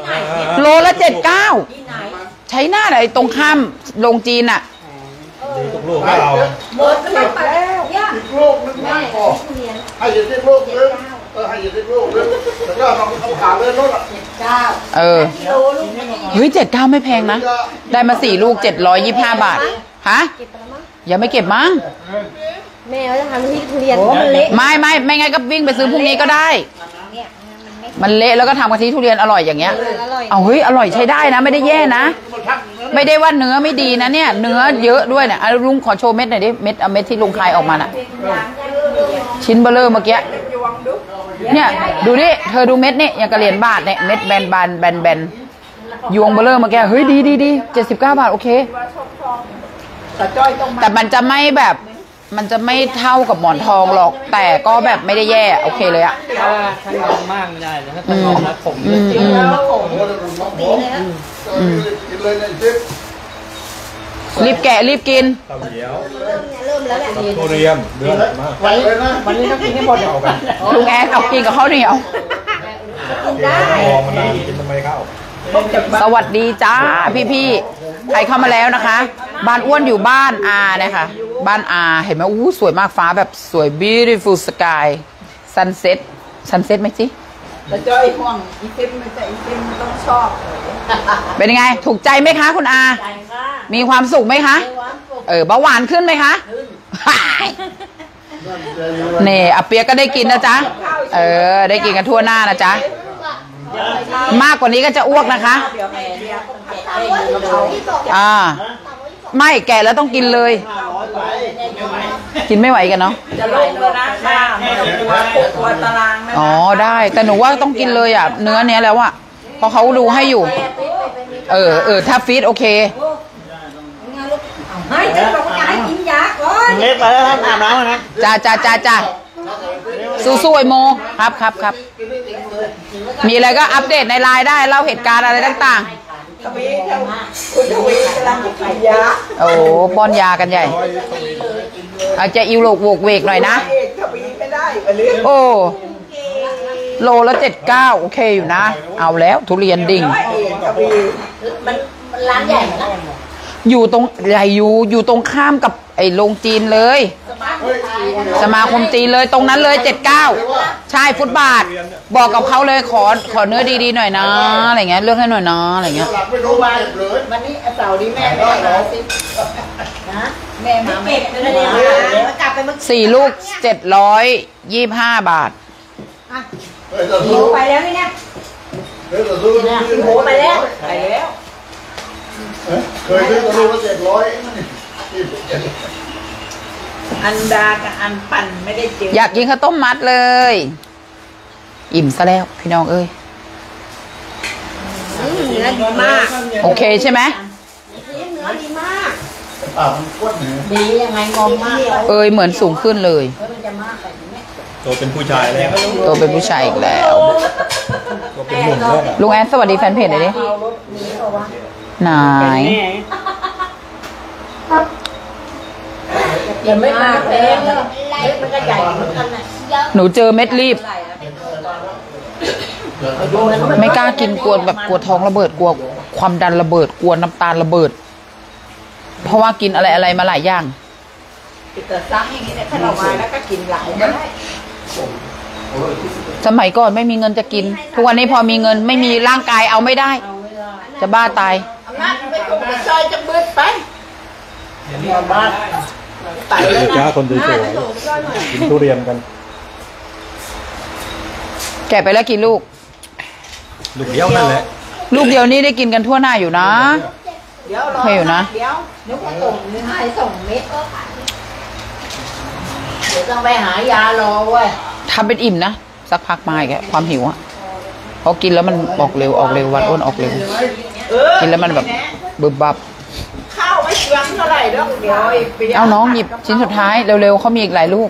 โลละ79 ที่ไหนใช้หน้าไหนตรงข้ามโรงจีนอ่ะดีทุกลูกให้เราหมดแล้วย่าอีกโลกนึงนะพอให้อีกโลกนึงให้อีกโลกนึงแล้วก็เอาผ่านเลยรถอ่ะเออกิโลลูกไม่เฮ้ย79ไม่แพงนะ ได้มา4 ลูก725 บาท ฮะยังไม่เก็บมั้งแม่เขาจะทำที่ทุเรียนมันเละไม่งั้นก็วิ่งไปซื้อพรุ่งนี้ก็ได้เนี่ยมันไม่มันเละแล้วก็ทำกะทิทุเรียนอร่อยอย่างเงี้ยอร่อยเอาเฮ้ยอร่อยใช้ได้นะ ไม่ได้แย่นะ ไม่ได้ว่าเนื้อไม่ดีนะเนี่ย เนื้อเยอะด้วยเนี่ยลุงขอโชว์เม็ดหน่อยดิเม็ดเอาเม็ดที่ลุงคายออกมาน่ะ ชิ้นเบลเลอร์เมื่อกี้เนี่ยดูดิเธอดูเม็ดนี่อย่างกระเหรียญบาทเนี่ยเม็ดแบนแบนยวงเบลเลอร์เมื่อกี้เฮ้ยดี79 บาทโอเค แต่มันจะไม่แบบมันจะไม่เท่ากับหมอนทองหรอก แต่ก็แบบไม่ได้แย่โอเคเลยอะถ้านอนมากไม่ได้เลยถ้านอนแล้วผมกินเลยเนี่ยจิ๊บรีบแกะรีบกินเต้าเหี่ยวเริ่มแล้วแหละกับทุเรียนเดือดมากไปเลยนะวันนี้ต้องกินให้หมดเอากันลุงแอนเอากินกับข้าวเหนียวมองมันนานกินทำไมเข้าสวัสดีจ้าพี่ๆใครเข้ามาแล้วนะคะ บ้านอ้วนอยู่บ้านอาเนี่ยค่ะบ้านอาเห็นไหมอู้สวยมากฟ้าแบบสวย beautiful sky sunset ไหมจิแต่จ้อยห่วงอีเต็มไม่ใช่อีเต็มต้องชอบเป็นยังไงถูกใจไหมคะคุณอาใจค่ะมีความสุขไหมคะ เบาหวานขึ้นไหมคะนี่อาเปียกก็ได้กินนะจ๊ะได้กินกันทั่วหน้านะจ๊ะมากกว่านี้ก็จะอ้วกนะคะไม่แก่แล้วต้องกินเลย กินไม่ไหวกันเนาะจะลงแล้วนะค่ะไม่ต้องกลัวตารางนะอ๋อได้แต่หนูว่าต้องกินเลยอ่ะเนื้อเนี้ยแล้วอ่ะเพราะเขาดูให้อยู่ถ้าฟีดโอเคให้จะบอกว่าให้กินยาก่อนเล็กไปแล้วครับอาบน้ำนะจ้าสู้ๆไอโมครับมีอะไรก็อัปเดตในไลน์ได้เล่าเหตุการณ์อะไรต่างทวีคุณทวีกำลังกินยาๆโอ้ป้อนยากันใหญ่อาจจะอิวโลกโวกเวกหน่อยนะเอกทวีไม่ได้ไปเลยโอ้โลละ79โอเคอยู่นะ เอาแล้วทุเรียนดิ่งเอกทวีมันร้านใหญ่ไหมล่ะอยู่ตรงใหญ่อยู่ตรงข้ามกับไอ้โรงจีนเลย สมาคมจีนเลยตรงนั้นเลย79ใช่ฟุตบาท บอกกับเขาเลยขอเนื้อดีๆหน่อยนะอะไรเงี้ยเลือกให้หน่อยนะอะไรเงี้ยหลับไม่รู้ว่าเลยวันนี้เสาร์นี้แม่ไม่มาสินะแม่มาไม่เก็บเลยเนี่ยกลับไปเมื่อกี้ 4 ลูก725 บาทหมูไปแล้วนี่เนี่ยหมูไปแล้วไปแล้วเคยซื้อตะลุละ700 อันดากับอันปั่นไม่ได้เจออยากกินข้าวต้มมัดเลย อิ่มซะแล้วพี่น้องเอ้ยเนื้อดีมากโอเคใช่ไหมเนื้อดีมากมันก้นเนี่ยดียังไงงอมมากเหมือนสูงขึ้นเลยมันจะมากไปเนี่ยตัวเป็นผู้ชายแล้วโตเป็นผู้ชายอีกแล้วตัวเป็นหนุ่มแล้วลุงแอนสวัสดีแฟนเพจหน่อยดิไหนยังไม่มากเลยมันก็ใหญ่เหมือนกันนะหนูเจอเม็ดรีบ ไม่กล้ากินกลัวแบบกลัวท้องระเบิดกลัวความดันระเบิดกลัวน้ำตาลระเบิด เพราะว่ากินอะไรมาหลายอย่างแต่ซ้ำอย่างนี้เนี่ยถ้าเรามาแล้วก็กินหลายก็ได้สมัยก่อนไม่มีเงินจะกิน ทุกวันนี้พอมีเงินไม่มีร่างกายเอาไม่ได้ จะบ้าตายอำนาจไปถูกไปซอยจะมืดไปบ้านไปแล้วจ้านะคนสวยๆกินทุเรียนกันแกะไปแล้วกี่ลูกลูกเดียวนั่นแหละลูกเดียวนี้ได้กินกันทั่วหน้าอยู่นะเดี๋ยวรอให้อยู่นะเดี๋ยวเดี๋ยวก็ส่งให้ส่งเม็ดเดี๋ยวต้องไปหายารอเว้ยทำเป็นอิ่มนะสักพักมาอีกอะความหิวอะพอกินแล้วมันออกเร็ววันอ้วนออกเร็ว กินแล้วมันแบบบึบบับข้าวไม่เชื่องเท่าไหร่ดอกเดี๋ยวไปเอาน้องหยิบชิ้นสุดท้ายเร็วๆเขามีอีกหลายลูก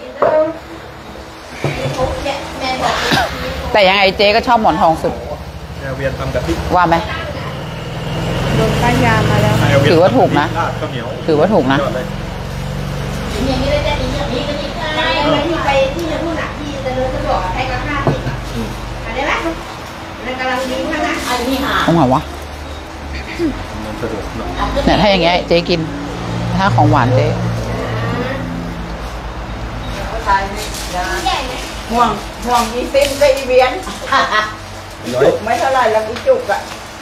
แต่ยังไงเจ๊ก็ชอบหมอนทองสุดแอลเวียนทำกะทิว่าไหมโดนป้ายามาแล้วแอลเวียนถือว่าถูกนะราดข้าวเหนียวถือว่าถูกนะยอดเลยอย่างนี้เลยจะดีอย่างนี้ก็ดีใช่ที่ไปที่จะพูดหนักที่จะเลือกสะดวกให้กับค่าที่ได้ไหมมันกำลังดีนะไอ้นี่หาของหวานวะมันสะดวกหน่อยเนี่ยถ้าอย่างเงี้ยเจ๊กิน ถ้าของหวานเจ๊ห่วงอีซิมกับอีเวียนร้อยจุกไม่เท่าไหร่แล้วอีจุกอะ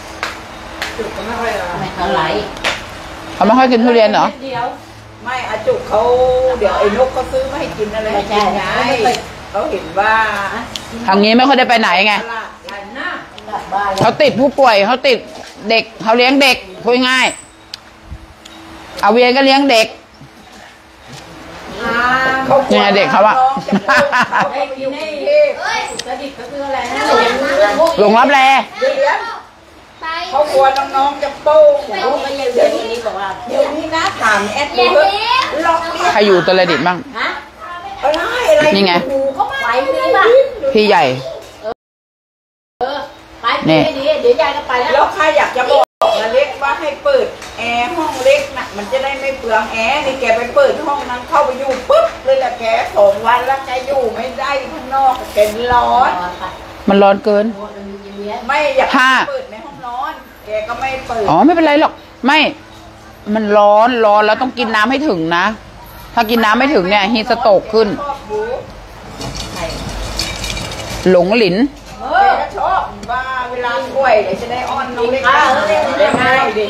ไม่เท่าไหร่เขาไม่ค่อยกินทุเรียนเหรอเดียวไม่อาจุกเขาเดี๋ยวไอ้นกเขาซื้อมาให้กินอะไรไม่ใช่กินไงเขาเห็นว่าทางนี้ไม่ค่อยได้ไปไหนไงตลาดหน้าตัดบ้านเขาติดผู้ป่วยเขาติดเด็กเขาเลี้ยงเด็กพูดง่ายเอาเวียนก็เลี้ยงเด็กเขากลัวเนี่ยเด็กเขาอะน้องจะโกงเขาไปอยู่กรุงเทพสดิบก็คืออะไรนะหลงรับแลเดี๋ยวเขากลัวน้องๆจะโป้งรู้ก็ยังเดี๋ยวนี้บอกว่าเดี๋ยวนี้นะถามแอดดูเถอะลอกเรียกใครอยู่ตะเลดิตบ้างฮะอะไรนี่ไงหูเขามาไปดีป่ะพี่ใหญ่ไปดีเดี๋ยวยายก็ไปแล้แล้ว วใครอยากจะบอกนะเล็กว่าให้เปิดแอร์ห้องเล็กนะมันจะได้ไม่เปลืองแอร์นี่แกไปเปิดห้องนั้นเข้าไปอยู่ปุ๊บเลยละแก2 วันแล้วแกอยู่ไม่ได้ข้างนอกแกร้อนมันร้อนเกินไม่อยากถ้าเปิดในห้องนอนแกก็ไม่เปิดอ๋อไม่เป็นไรหรอก ไม่ มันร้อนแล้วต้องกินน้ำให้ถึงนะ ถ้ากินน้ำไม่ถึงเนี่ยฮีสโตรกขึ้นชอบอยู่หลงหลินแกก็ชอบว่าเวลาป่วยเดี๋ยวจะได้อ้อนน้องเล็กได้ง่ายดิ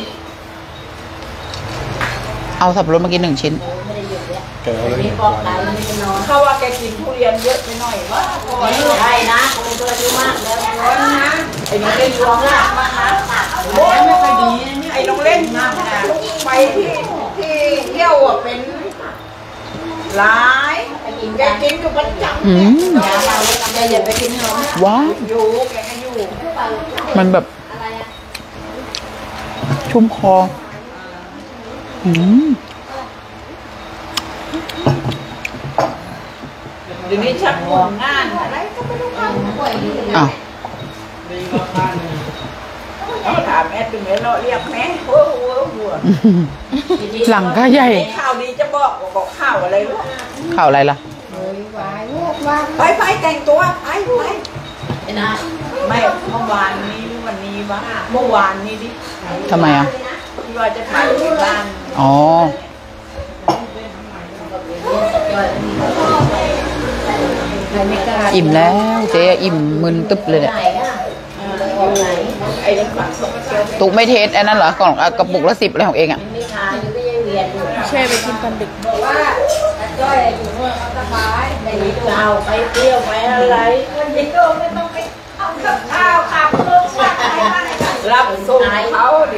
เอาสับปะรดมากิน1 ชิ้นแกเอาเลยมีปอกไก่มีนอนเขาว่าแกกินทุเรียนเยอะไปหน่อยว่าใช่นะคนตัวอายุมากแล้วร้อนนะไอ้น้องเล่นรวมมากมากนะโอ้ไม่ค่อยดีนะไอ้น้องเล่นมากนะไปที่เที่ยวอ่ะเป็นหลายแกกินอยู่ประจำอืมอย่าเราอย่าไปกินขนมว้าวอยู่แกก็อยู่มันแบบ ชุ่มคอ อืมเดี๋ยวนี้ชักห่วงงานอะไรก็ไม่รู้กันอ้าวเขาถามแม่ถึงไหนเราเรียกแม่หัวหลังก็ใหญ่ข่าวดีจะบอกข่าวอะไรลูกข่าวอะไรล่ะไปแต่งตัวไปนะไม่เมื่อวานนี้หรือวันนี้วะเมื่อวานนี้ดิทำไมอ่ะที่ว่าจะถ่ายที่บ้านอ๋อ อิ่มแล้วเจ๊อิ่มมึนตึ๊บเลยเนี่ยไหนอ่ะไอ้นี่ฝักเขาก็เจอตุกไม่เทสอันนั้นเหรอกล่องกระปุกละ10อะไรของเองอ่ะมีทาอยู่ก็ยังเวียนอยู่แช่ไปกินตอนดึกบอกว่าจ้อยอยู่เมื่อเขาสบายไม่ได้เอาไปเที่ยวไปอะไรวันนี้ก็ไม่ต้องไปเอากับข้าวขับรถมาอะไรมาอะไรกันรับส่งเขาดิ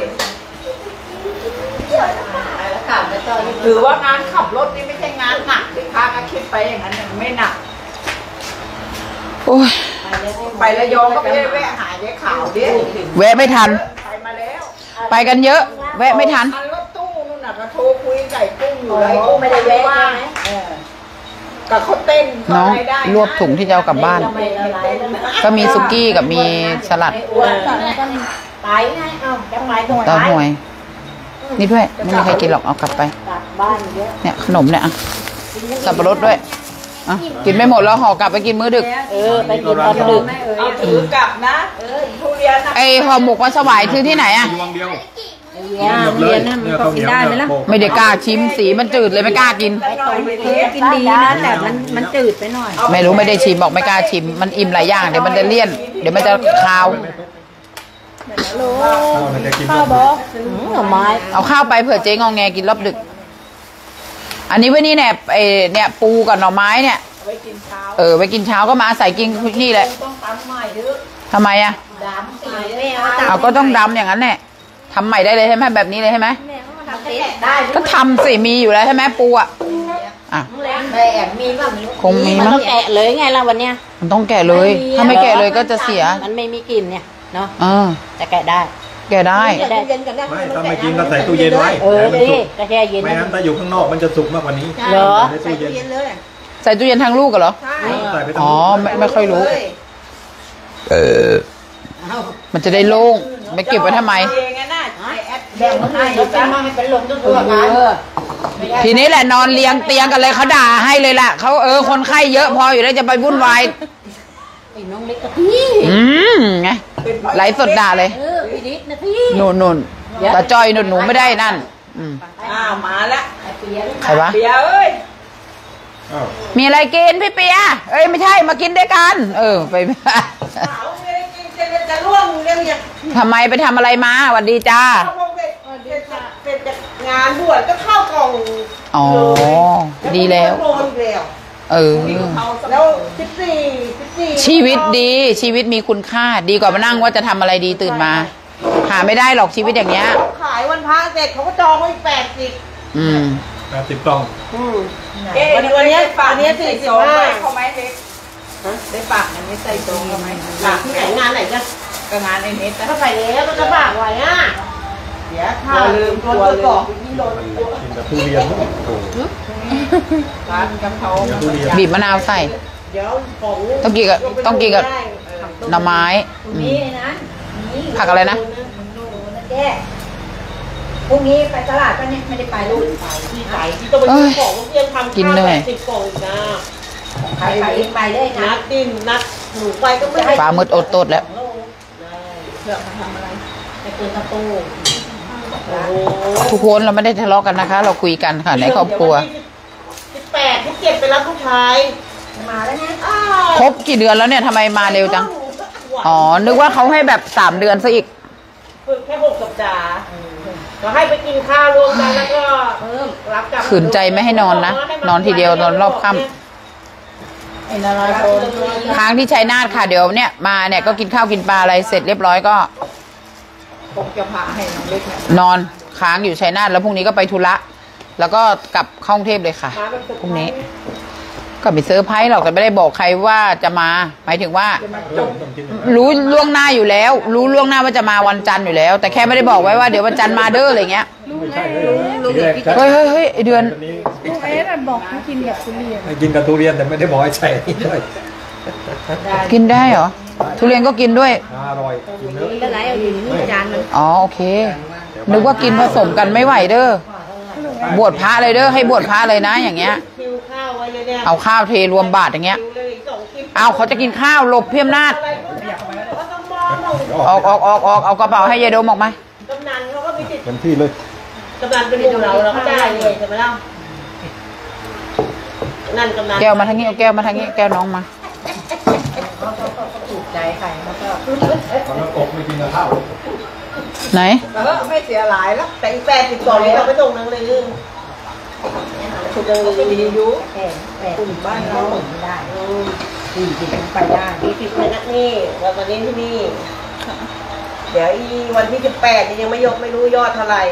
แล้วขับไปต่อที่ถือว่างานขับรถนี่ไม่ใช่งานหนักที่พาก็คิดไปอย่างนั้นมันไม่หนักโอ้ยไประยองก็ไปแวะหายายขาวดิแวะไม่ทันไปมาแล้วไปกันเยอะ แวะไม่ทันคันรถตู้นู่นน่ะก็โทรคุยไก่กุ้งอยู่เลยโอ้ไม่ได้แวะใช่ไหมกับเขาเต้นเขาน้องอะไรได้รวบถุงที่จะเอากลับบ้านไม่ละลายแล้วนะก็มีซุกี้กับมีสลัดไม่อ้วนไปไงเอ้าจะไปตรงไหนเต้าหวย นี่ด้วย ไม่มีใครกินหรอกเอากลับไปกลับบ้านเยอะเนี่ยขนมเนี่ยอ่ะสับปะรดด้วยอ่ะกินไม่หมดแล้วห่อกลับไปกินมื้อดึกไปกินตอนดึกเอาถือกลับนะทุเรียนนะไอห่อหมกปลาสวายซื้อที่ไหนอ่ะยวงเดียวเรียนนะมันก็กินได้ไหมล่ะไม่ได้กล้าชิมสีมันจืดเลยไม่กล้ากินไปหน่อยดิกินดีนะแต่มันจืดไปหน่อยไม่รู้ไม่ได้ชิมบอกไม่กล้าชิม มันอิ่มหลายอย่างเดี๋ยวมันจะเลี่ยน เดี๋ยวมันจะคาวข้าวมันจะกินหน่อไม้เอาข้าวไปเผื่อเจ๊งอแงกินรอบดึก อันนี้ไว้นี่เนี่ยเนี่ยปูกับหน่อไม้เนี่ยไว้กินเช้าไว้กินเช้าก็มาอาศัยกินนี่แหละต้องตำใหม่เด้อทำไมอ่ะดำสีไม่เอาเอาก็ต้องดำอย่างนั้นแหละทำใหม่ได้เลยใช่ไหมแบบนี้เลยใช่ไหมได้ก็ทำสิมีอยู่แล้วใช่ไหมปูอ่ะอ่ะแต่แอบมีบ้างคงมีมันมั้งต้องแกะเลยไงล่ะวันเนี้ยมันต้องแกะเลย ถ้าไม่แกะเลยก็จะเสียมันไม่มีกลิ่นเนี่ยเนาะเออจะแกะได้แกะได้จะได้ไม่ถ้าไม่กินก็ใส่ตู้เย็นไว้ดิสุกก็แช่เย็นไม่งั้นถ้าอยู่ข้างนอกมันจะสุกมากกว่านี้เหรอในตู้เย็นใส่ตู้เย็นทั้งลูกเหรอใส่ไปทั้งอ๋อลูกไม่ค่อยรู้ มันจะได้โล่ง ไม่เก็บไว้ทำไมเองนะไอแอดแบ่งมาให้ก็จะมาให้เป็นลมทุกตัวกันทีนี้แหละนอนเรียงเตียงกันเลยเขาด่าให้เลยล่ะเขาคนไข้เยอะพออยู่แล้วจะไปวุ่นวายไอ้น้องเล็กก็พี่ไงไลฟ์สดด่าเลยพี่นิดนะพี่นุ่นตาจ้อยหนูไม่ได้นั่นมาแล้วใครวะเบียร์เอ้ยอ้าวมีอะไรกินพี่เปียเอ้ยไม่ใช่มากินด้วยกัน ไปสาวไม่ได้กินจะร่วงเรื่องอย่างทำไมไปทำอะไรมาสวัสดีจ้าเป็นจากงานบวชก็เข้ากล่องอ๋อดีแล้วโดนอีกแล้ว แล้ว14 ชีวิตดีชีวิตมีคุณค่าดีกว่ามานั่งว่าจะทำอะไรดีตื่นมา หาไม่ได้หรอกชีวิตอย่างเงี้ยขายวันพระเสร็จเขาก็จองไว้80 80 กล่องวันนี้45เขาไหมเล็กได้ปากอันนี้ใส่ตรงเขาไหมปากที่ไหนงานไหนจ้ะก็งานในเน็ตก็ใส่แล้วก็จะปากไว้อ่ะเดี๋ยวถ้าลืมตัวกรอกที่โดนกินกับทุเรียนโอ้โหร้านกะเพราทุเรียนบีบมะนาวใส่เดี๋ยวของต้องกินกับหน่อไม้อืมนี่นะผักอะไรนะแก้พรุ่งนี้ไปตลาดก็เนี่ยไม่ได้ไปลูกที่ใส่ที่ต้องไปซื้อของเพียงทำข้าว80 กล่องอีกนะใครไปเองไปได้นะนัดดินนัดหนูไปก็ไม่ได้ฟ้ามืดอดตดแล้วไปเปิดประตูโอ้โหทุกคนเราไม่ได้ทะเลาะกันนะคะ เราคุยกันค่ะในครอบครัว 18 17ไปรับลูกชายมาแล้วนะครบกี่เดือนแล้วเนี่ยทำไมมาเร็วจังอ๋อนึกว่าเขาให้แบบ3 เดือนซะอีกฝึกแค่6 สัปดาห์ก็ให้ไปกินข้าวรวมกันแล้วก็รับกลับขืนใจไม่ให้นอนนะนอนทีเดียวนอนรอบค่ำไอ้นารายโนค้างที่ชัยนาทค่ะเดี๋ยวเนี่ยมาเนี่ยก็กินข้าวกินปลาอะไรเสร็จเรียบร้อยก็คงจะพาให้น้องเล็กเนี่ยนอนค้างอยู่ชัยนาทแล้วพรุ่งนี้ก็ไปธุระแล้วก็กลับเข้ากรุงเทพเลยค่ะมาแบบพรุ่งนี้ ก็ไม่เซอร์ไพรส์หรอกแต่ไม่ได้บอกใครว่าจะมาหมายถึงว่าต้องกินรู้ล่วงหน้าอยู่แล้ว รู้ล่วงหน้าว่าจะมาวันจันทร์อยู่แล้ว แต่แค่ไม่ได้บอกไว้ว่าเดี๋ยววันจันทร์มาเด้ออะไรเงี้ยไม่ใช่เลยทีแรกเฮ้ยไอเดือนอันนี้ลูกเอสบอกให้กินกับทุเรียนให้กินกับทุเรียนแต่ไม่ได้บอกให้ใส่นี่ด้วยกินได้เหรอทุเรียนก็กินด้วยอร่อยกินเยอะก็ไรเอาอยู่นี่จานนึงอ๋อโอเคนึกว่ากินผสมกันไม่ไหวเด้อบวชพระเลยเด้อให้บวชพระเลยนะอย่างเงี้ยคิวข้าวไว้เลยเนี่ยเอาข้าวเทรวมบาทอย่างเงี้ยคิวเลย2 คลิปเอาเขาจะกินข้าวหลบเพียมนาดอะไรก็ต้องมองออกเอากระเป๋าให้ยายดมออกมากำนันเขาก็มีสิทธิ์เต็มที่เลยกำนันเป็นหมู่เราก็ได้เลยใช่ไหมล่ะนั่นกำนันแก้วมาทางนี้เอาแก้วมาทางนี้แก้วน้องมาถูกใจใครเขาก็ตอนนั้นกบไม่กินกับข้าวไหนไม่เสียหลายแล้วแต่อีก80 กล่องนี้เราไม่ตรงนั้นเลยคุณยังดีอยู่แต่กลุ่มบ้านเราไม่ได้40ไปได้ 40นะนี่แล้ววันนี้ที่นี่ เดี๋ยวอีวันที่18ยังไม่ยกไม่รู้ยอดเท่าไหร่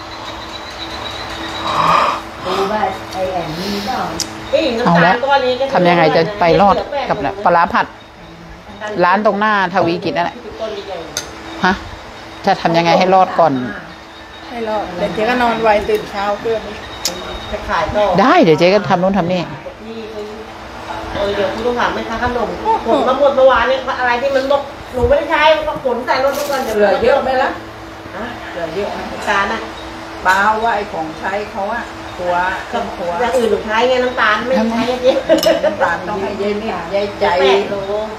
ดูว่าไอ้แอนมีเปล่าเอาละทำยังไงจะไปรอดกับเนี่ยปลาร้าผัด ร้านตรงหน้าทวีกิจนั่นแหละฮะจะทำยังไงให้รอดก่อนให้รอดเดี๋ยวเจ๊ก็นอนไวตื่นเช้าเพื่อนจะขายต่อได้เดี๋ยวเจ๊ก็ทำนู่นทำนี่เดี๋ยวคุณต้องถามไหมคะขนมผลมาหมดเมื่อวานเนี่ยอะไรที่มันบอกหนูไม่ได้ใช้ก็ขนใส่รถทุกวันเหลือเยอะไหมล่ะเหลือเยอะการน่ะเปล่าว่าไอ้ของใช้เขาอะตัวต้นหัวอย่างอื่นหนูใช้ไงน้ำตาลไม่ใช้เยอะน้ำตาลต้องให้เย็นเนี่ยยายใจ 8 โล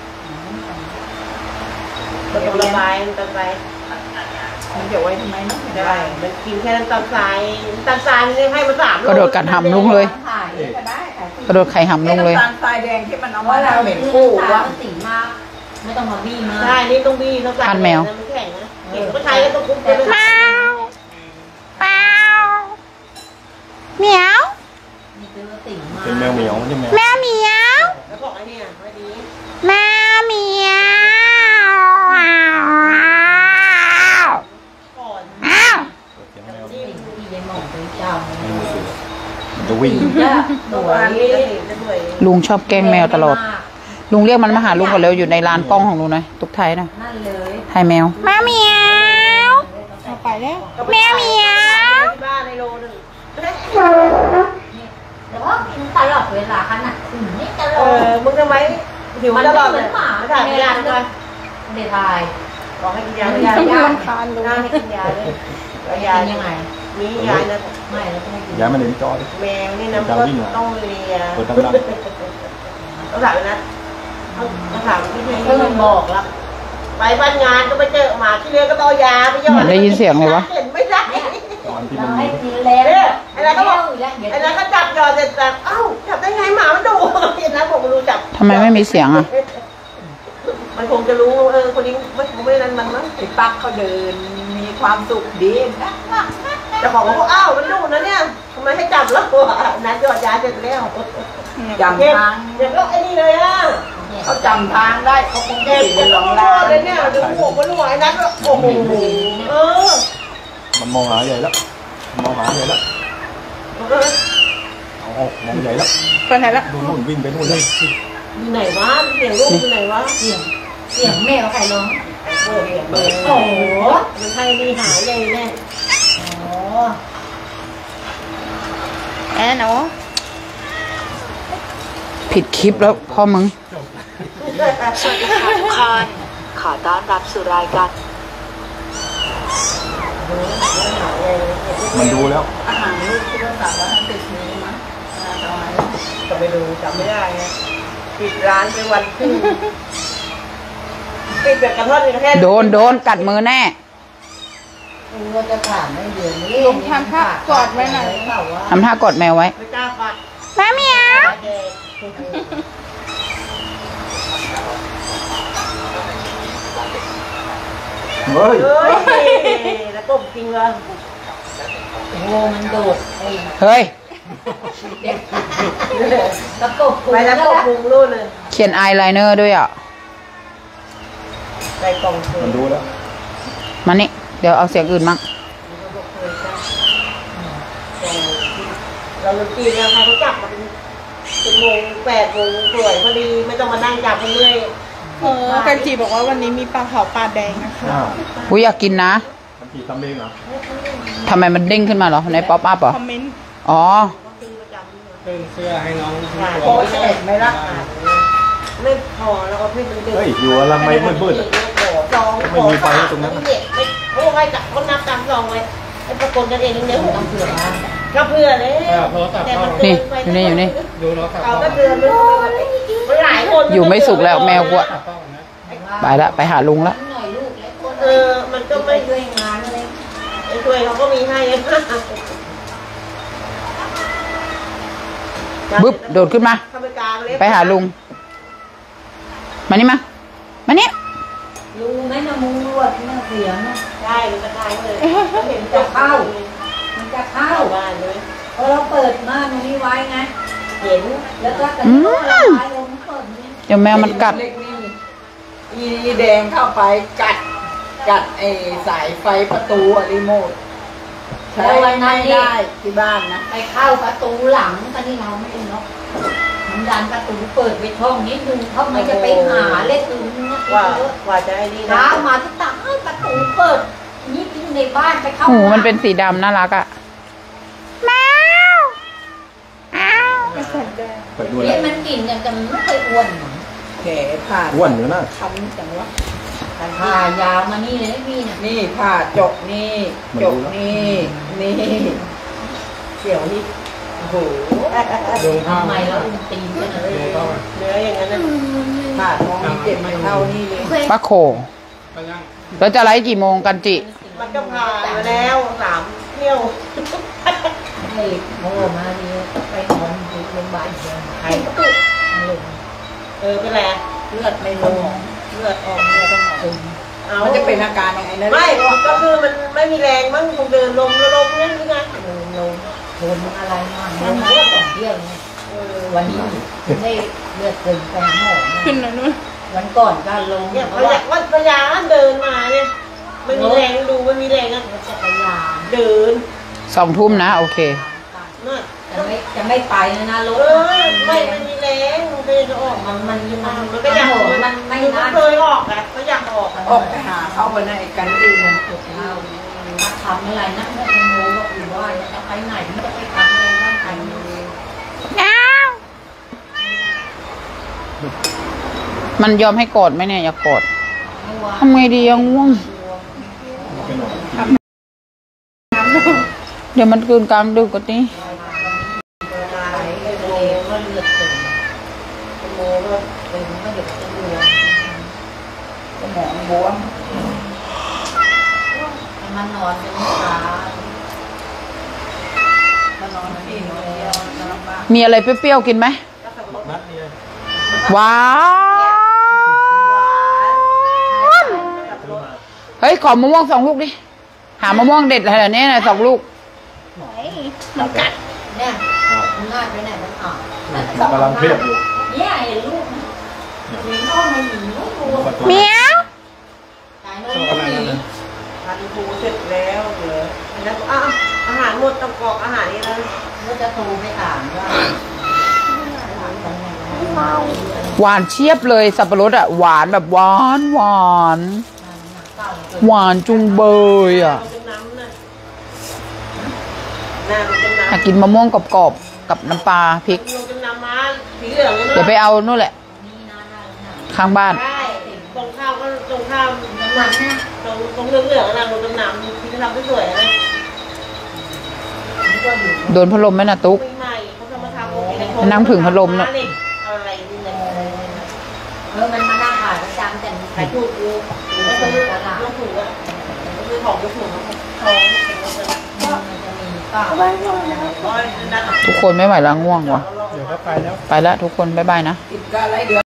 ต้องระบายน้ำตาลทรายมันจะไว้ทำไมนะได้มันกินแค่น้ำตาลทรายน้ำตาลทรายนี่ให้มา3 โลกระโดดกัดหำลุงเลยถ่ายก็ได้ถ่ายกระโดดไข่หำลุงเลยน้ำตาลทรายแดงที่มันเอามาเราเหม็นคู่ว่าสีมากไม่ต้องมาบี้มาใช่นี่ต้องบี้น้ำตาลทานแมวมันแข็งนะเห็นก็ใช้ก็ต้องคุ้มเลยเมียวนี่คือสีมากเป็นแมวเหมียวใช่ไหมแมวเหมียวแล้วบอกไอ้เนี่ยไม่ดีแมวเหมียวก่อนอ้าวเสียงแมวสิ่งที่ยายหม่องเป็นเจ้ามันจะวิ่งตัวนี้จะด้วยลุงชอบแกล้งแมวตลอด ลุงเรียกมันมาหาลุงก่อนเร็วอยู่ในร้านกล้องของลุงหน่อยตุ๊กไทยนะนั่นเลยไทยแมวแมวเหมียวเอาไปแล้วแมวเหมียวที่บ้านในโลนึงแต่ว่ากินตลอดเวลาขนาดนี่ตลอดมึงทำไมหิวตลอดเลยถามยาทำไมเดทายบอกให้กินยาต้องรำคาญลุงน่าให้กินยาเลยยายังไงมียานะไม่แล้วก็ไม่กินย้ายมาในจอดิแมวนี่นะก็ต้องเลียเปิดดังต้องถามนะต้องถามวิธีเพิ่งบอกแล้วถไปบ้านงานก็ไปเจอหมาที่เลี้ยงก็ต้องเอายาไปย่อได้ยินเสียงเลยวะเห็นไม่ได้ตอนที่เรามันให้มีกินแล้วไอ้นั่นก็บอกไอ้นั่นก็จับยอเสร็จแต่เอ้าจับได้ไงหมามันดุไอ้นั่นบอกมันรู้จับทำไมไม่มีเสียงอ่ะมันคงจะรู้คนนี้ไม่นั้นมันมั้งไอ้ปักเขาเดินมีความสุขดีนะจะบอกว่าอ้าวมันดุนะเนี่ยทำไมให้จับแล้วนั้นหยอดยาเสร็จแล้วจำทางเดี๋ยวก็ไอ้นี่เลยอ่ะเขาจำทางได้เขาคงเด็เก็กบจะเป็นหลต้อง งลาโทษเลยเนี่ยดูหัวมันหัวไอ้นั้นก็โอ้โหอมันมองหาใหญ่แล้วมองหาใหญ่แล้วเอามองใหญ่แล้วไปไหนละดูนู่นวิ่งไปนู่นเลยอยู่ไหนวะเสียงลูกอยู่ไหนวะเสียงแม่ใครร้องโอ้โหมันให้นี่หายเลยเนี่ยโอ้แอนเนาะผิดคลิปแล้วพ่อมึงสวัสดีค่ะทุกคนขอต้อนรับสู่รายการมันดูแล้วอาหารลูกที่เราสั่งว่าติดนี้มั้ยทำไมก็ไปดูจำไม่ได้ไงปิดร้านไปวันครึ่งปิดแบบกระท่อนกระแทกโดนกัดมือแน่กูก็จะถามไม่เดือนนี้ลงทำท่ากอดไว้หน่อยเปล่าว่าทำท่ากดแมวไว้ไม่กล้าปัดแม่เมียวเฮ้ยเฮ้ยแล้วก็จริงเลยโอ้มันโดดไอ้เฮ้ยเด็กตะกบกูไปแล้วก็พุงรุ่นเลยเขียนอายไลเนอร์ด้วยอ่ะใส่กล่องเสือมันดูแล้วมานี่ เดี๋ยวเอาเสียงอื่นมั่งเราตีเนี่ยใครเขาจับมัน10 โมง 8 โมงสวยพอดีไม่ต้องมานั่งจับมันเรื่อยกันจีบอกว่าวันนี้มีปลาเผาปลาแดงนะคะอุ้ยอยากกินนะมันขี่ตำเองเหรอทำไมมันเด้งขึ้นมาเหรอ ในป๊อปอัพเหรอคอมเมนต์อ๋อเสื้อให้น้องโอ้เสร็จไหมล่ะไม่พอแล้วก็พี่มันดึกเฮ้ยอยู่อะไรไม่มืดๆอ่ะสองไม่มีไฟตรงนั้นน่ะโอ้ยจับเขานับตามซองไว้ไอ้ประกนกันเองเนี่ยต้องเผื่อบ้างก็เพื่อเลยแต่มันเกินไปนี่อยู่นี่เขาก็เตือนมันหลายคนอยู่ไม่สุกแล้วแมวกูอะไปละไปหาลุงละหน่อยลูกแล้วคนมันก็ไปไม่ช่วยงานอะไรช่วยเขาก็มีให้บึ๊บโดดขึ้นมา ไปหาลุง มานี่มา มานี่รู้ไหมนะมุงรวดน่าเสียงนะได้มันจะได้เลยเห็นจะเข้า มันจะเข้าบ้านเลยพอเราเปิดม่านตรงนี้ไว้ไงเห็นแล้วก็กระโดดระบายลงเปิดนี่เดี๋ยวแมวมันกัดเล็กนี่อีแดงเข้าไปกัดไอ้สายไฟประตูอะรีโมทใช้แล้ววันนั้นไม่นี่ได้ที่บ้านนะไปเข้าประตูหลังตอนนี้เราไม่ได้ล็อกมันดันประตูเปิดไปช่องนิดนึงเขาไม่จะไปหาเล็กอื่นนะว่าจะไอ้นี่นะเช้ามาที่ตาประตูเปิดนี่กินในบ้านไปเข้าหูมันเป็นสีดำน่ารักอะแมวอ้าวเปิดดูแลเอ๊ะมันกินอย่างแต่มันไม่เคยอ้วนแผลผ่าอ้วนอยู่นะทำจังวะผ่ายาวมานี่เลยพี่น่ะนี่ผ่าจกนี่จกนี่นี่เขียวนี่โอ้โหทำไมเราอุ้มตีนกันเลยเนื้ออย่างนั้นนะผ่าท้องนี่เจ็บไม่เท่านี่เลยป้าโคแล้วจะไลฟ์กี่โมงกันจิมันก็ผ่านมาแล้ว3 เที่ยวให้โม่มาดีไปนอนอยู่โรงพยาบาลเชียงใครก็ลงเป็นไรเลือดในสมองเลือดออกเลือดสมองมันจะเป็นอาการยังไงนะไม่ก็คือมันไม่มีแรงมั้งคงเดินลมแล้วลมนั่นหรือไงลงทนอะไรมากมันก็ต้องเที่ยวเนี่ยวันนี้ได้เลือดตึงไปหาหมอขึ้นแล้วนู่นวันก่อนก็ลงเนี่ยพยาพยาเดินมาเนี่ยมันมีแรงดูมันมีแรงอ่ะจักรยานเดิน 2 ทุ่มนะ โอเคน่ะจะไม่ไปนะนะรถไม่มีแรงมันเดินออกมันมันก็อยากมันไม่มันน่าเคยออกอะก็อยากออกออกไปหาเข้าไปในกันดีนะทำอะไรนั่งก็จะโม้ว่าอยู่ว่าจะไปไหนมันจะไปทำอะไรนั่งกันมันยอมให้กอดไหมเนี่ย อยากกอดทำไงดียังง่วง เดี๋ยวมันคืนกลางดึกกว่านี้โมก็เลือดตึงโมก็ตึงก็เดี๋ยวจะบวมสมองบวมมันนอนเป็นขามันนอนที่นอนเดียวจะลำบากมีอะไรเปรี้ยวๆกินไหมนัดเนี่ยหวานเฮ้ยขอมะม่วง2 ลูกดิหามะม่วงเด็ดอะไรเนี่ยนะ2 ลูกมันกัดเนี่ยมันง่ายไปไหนมันอ่ะกำลังเครียดอยู่เนี่ยเห็นลูกมีน้องมันหนีลูกเมียวตายน้องก็มีทานปูเสร็จแล้วเหรอแล้วอาหารหมดต้องกรอกอาหารนี้แล้วก็จะโทรไปถามว่าหวานเชียบเลยสับปะรดอ่ะหวานแบบหวานหวานหวานจุงเบยอ่ะน้ำน่ะน้ำเป็นน้ำอยากกินมะม่วงกรอบๆกับน้ำปลาพริกลงเป็นน้ำม้าสีเหลืองเดี๋ยวไปเอานู่นแหละ ข้างบ้านใช่ตรงข้าวก็ตรงข้าวน้ำมันเนี่ยตรงเหลืองๆนะลงเป็นน้ำที่ทำได้สวยนะโดนพัดลมไหมนะตุ๊กใหม่เขาจะมาทำโอเคนั่งผึ่งพัดลมน่ะอะไรนี่นะมันมานั่งขายประจำแต่ขายถูกอยู่แล้วก็ลูกถูกอ่ะคือของลูกถูกของมันจะมีป้าทุกคนไม่ไหวแล้วง่วงว่ะเดี๋ยวเขาไปแล้วไปแล้วทุกคนบ๊ายบายนะติดกันอะไรเดือ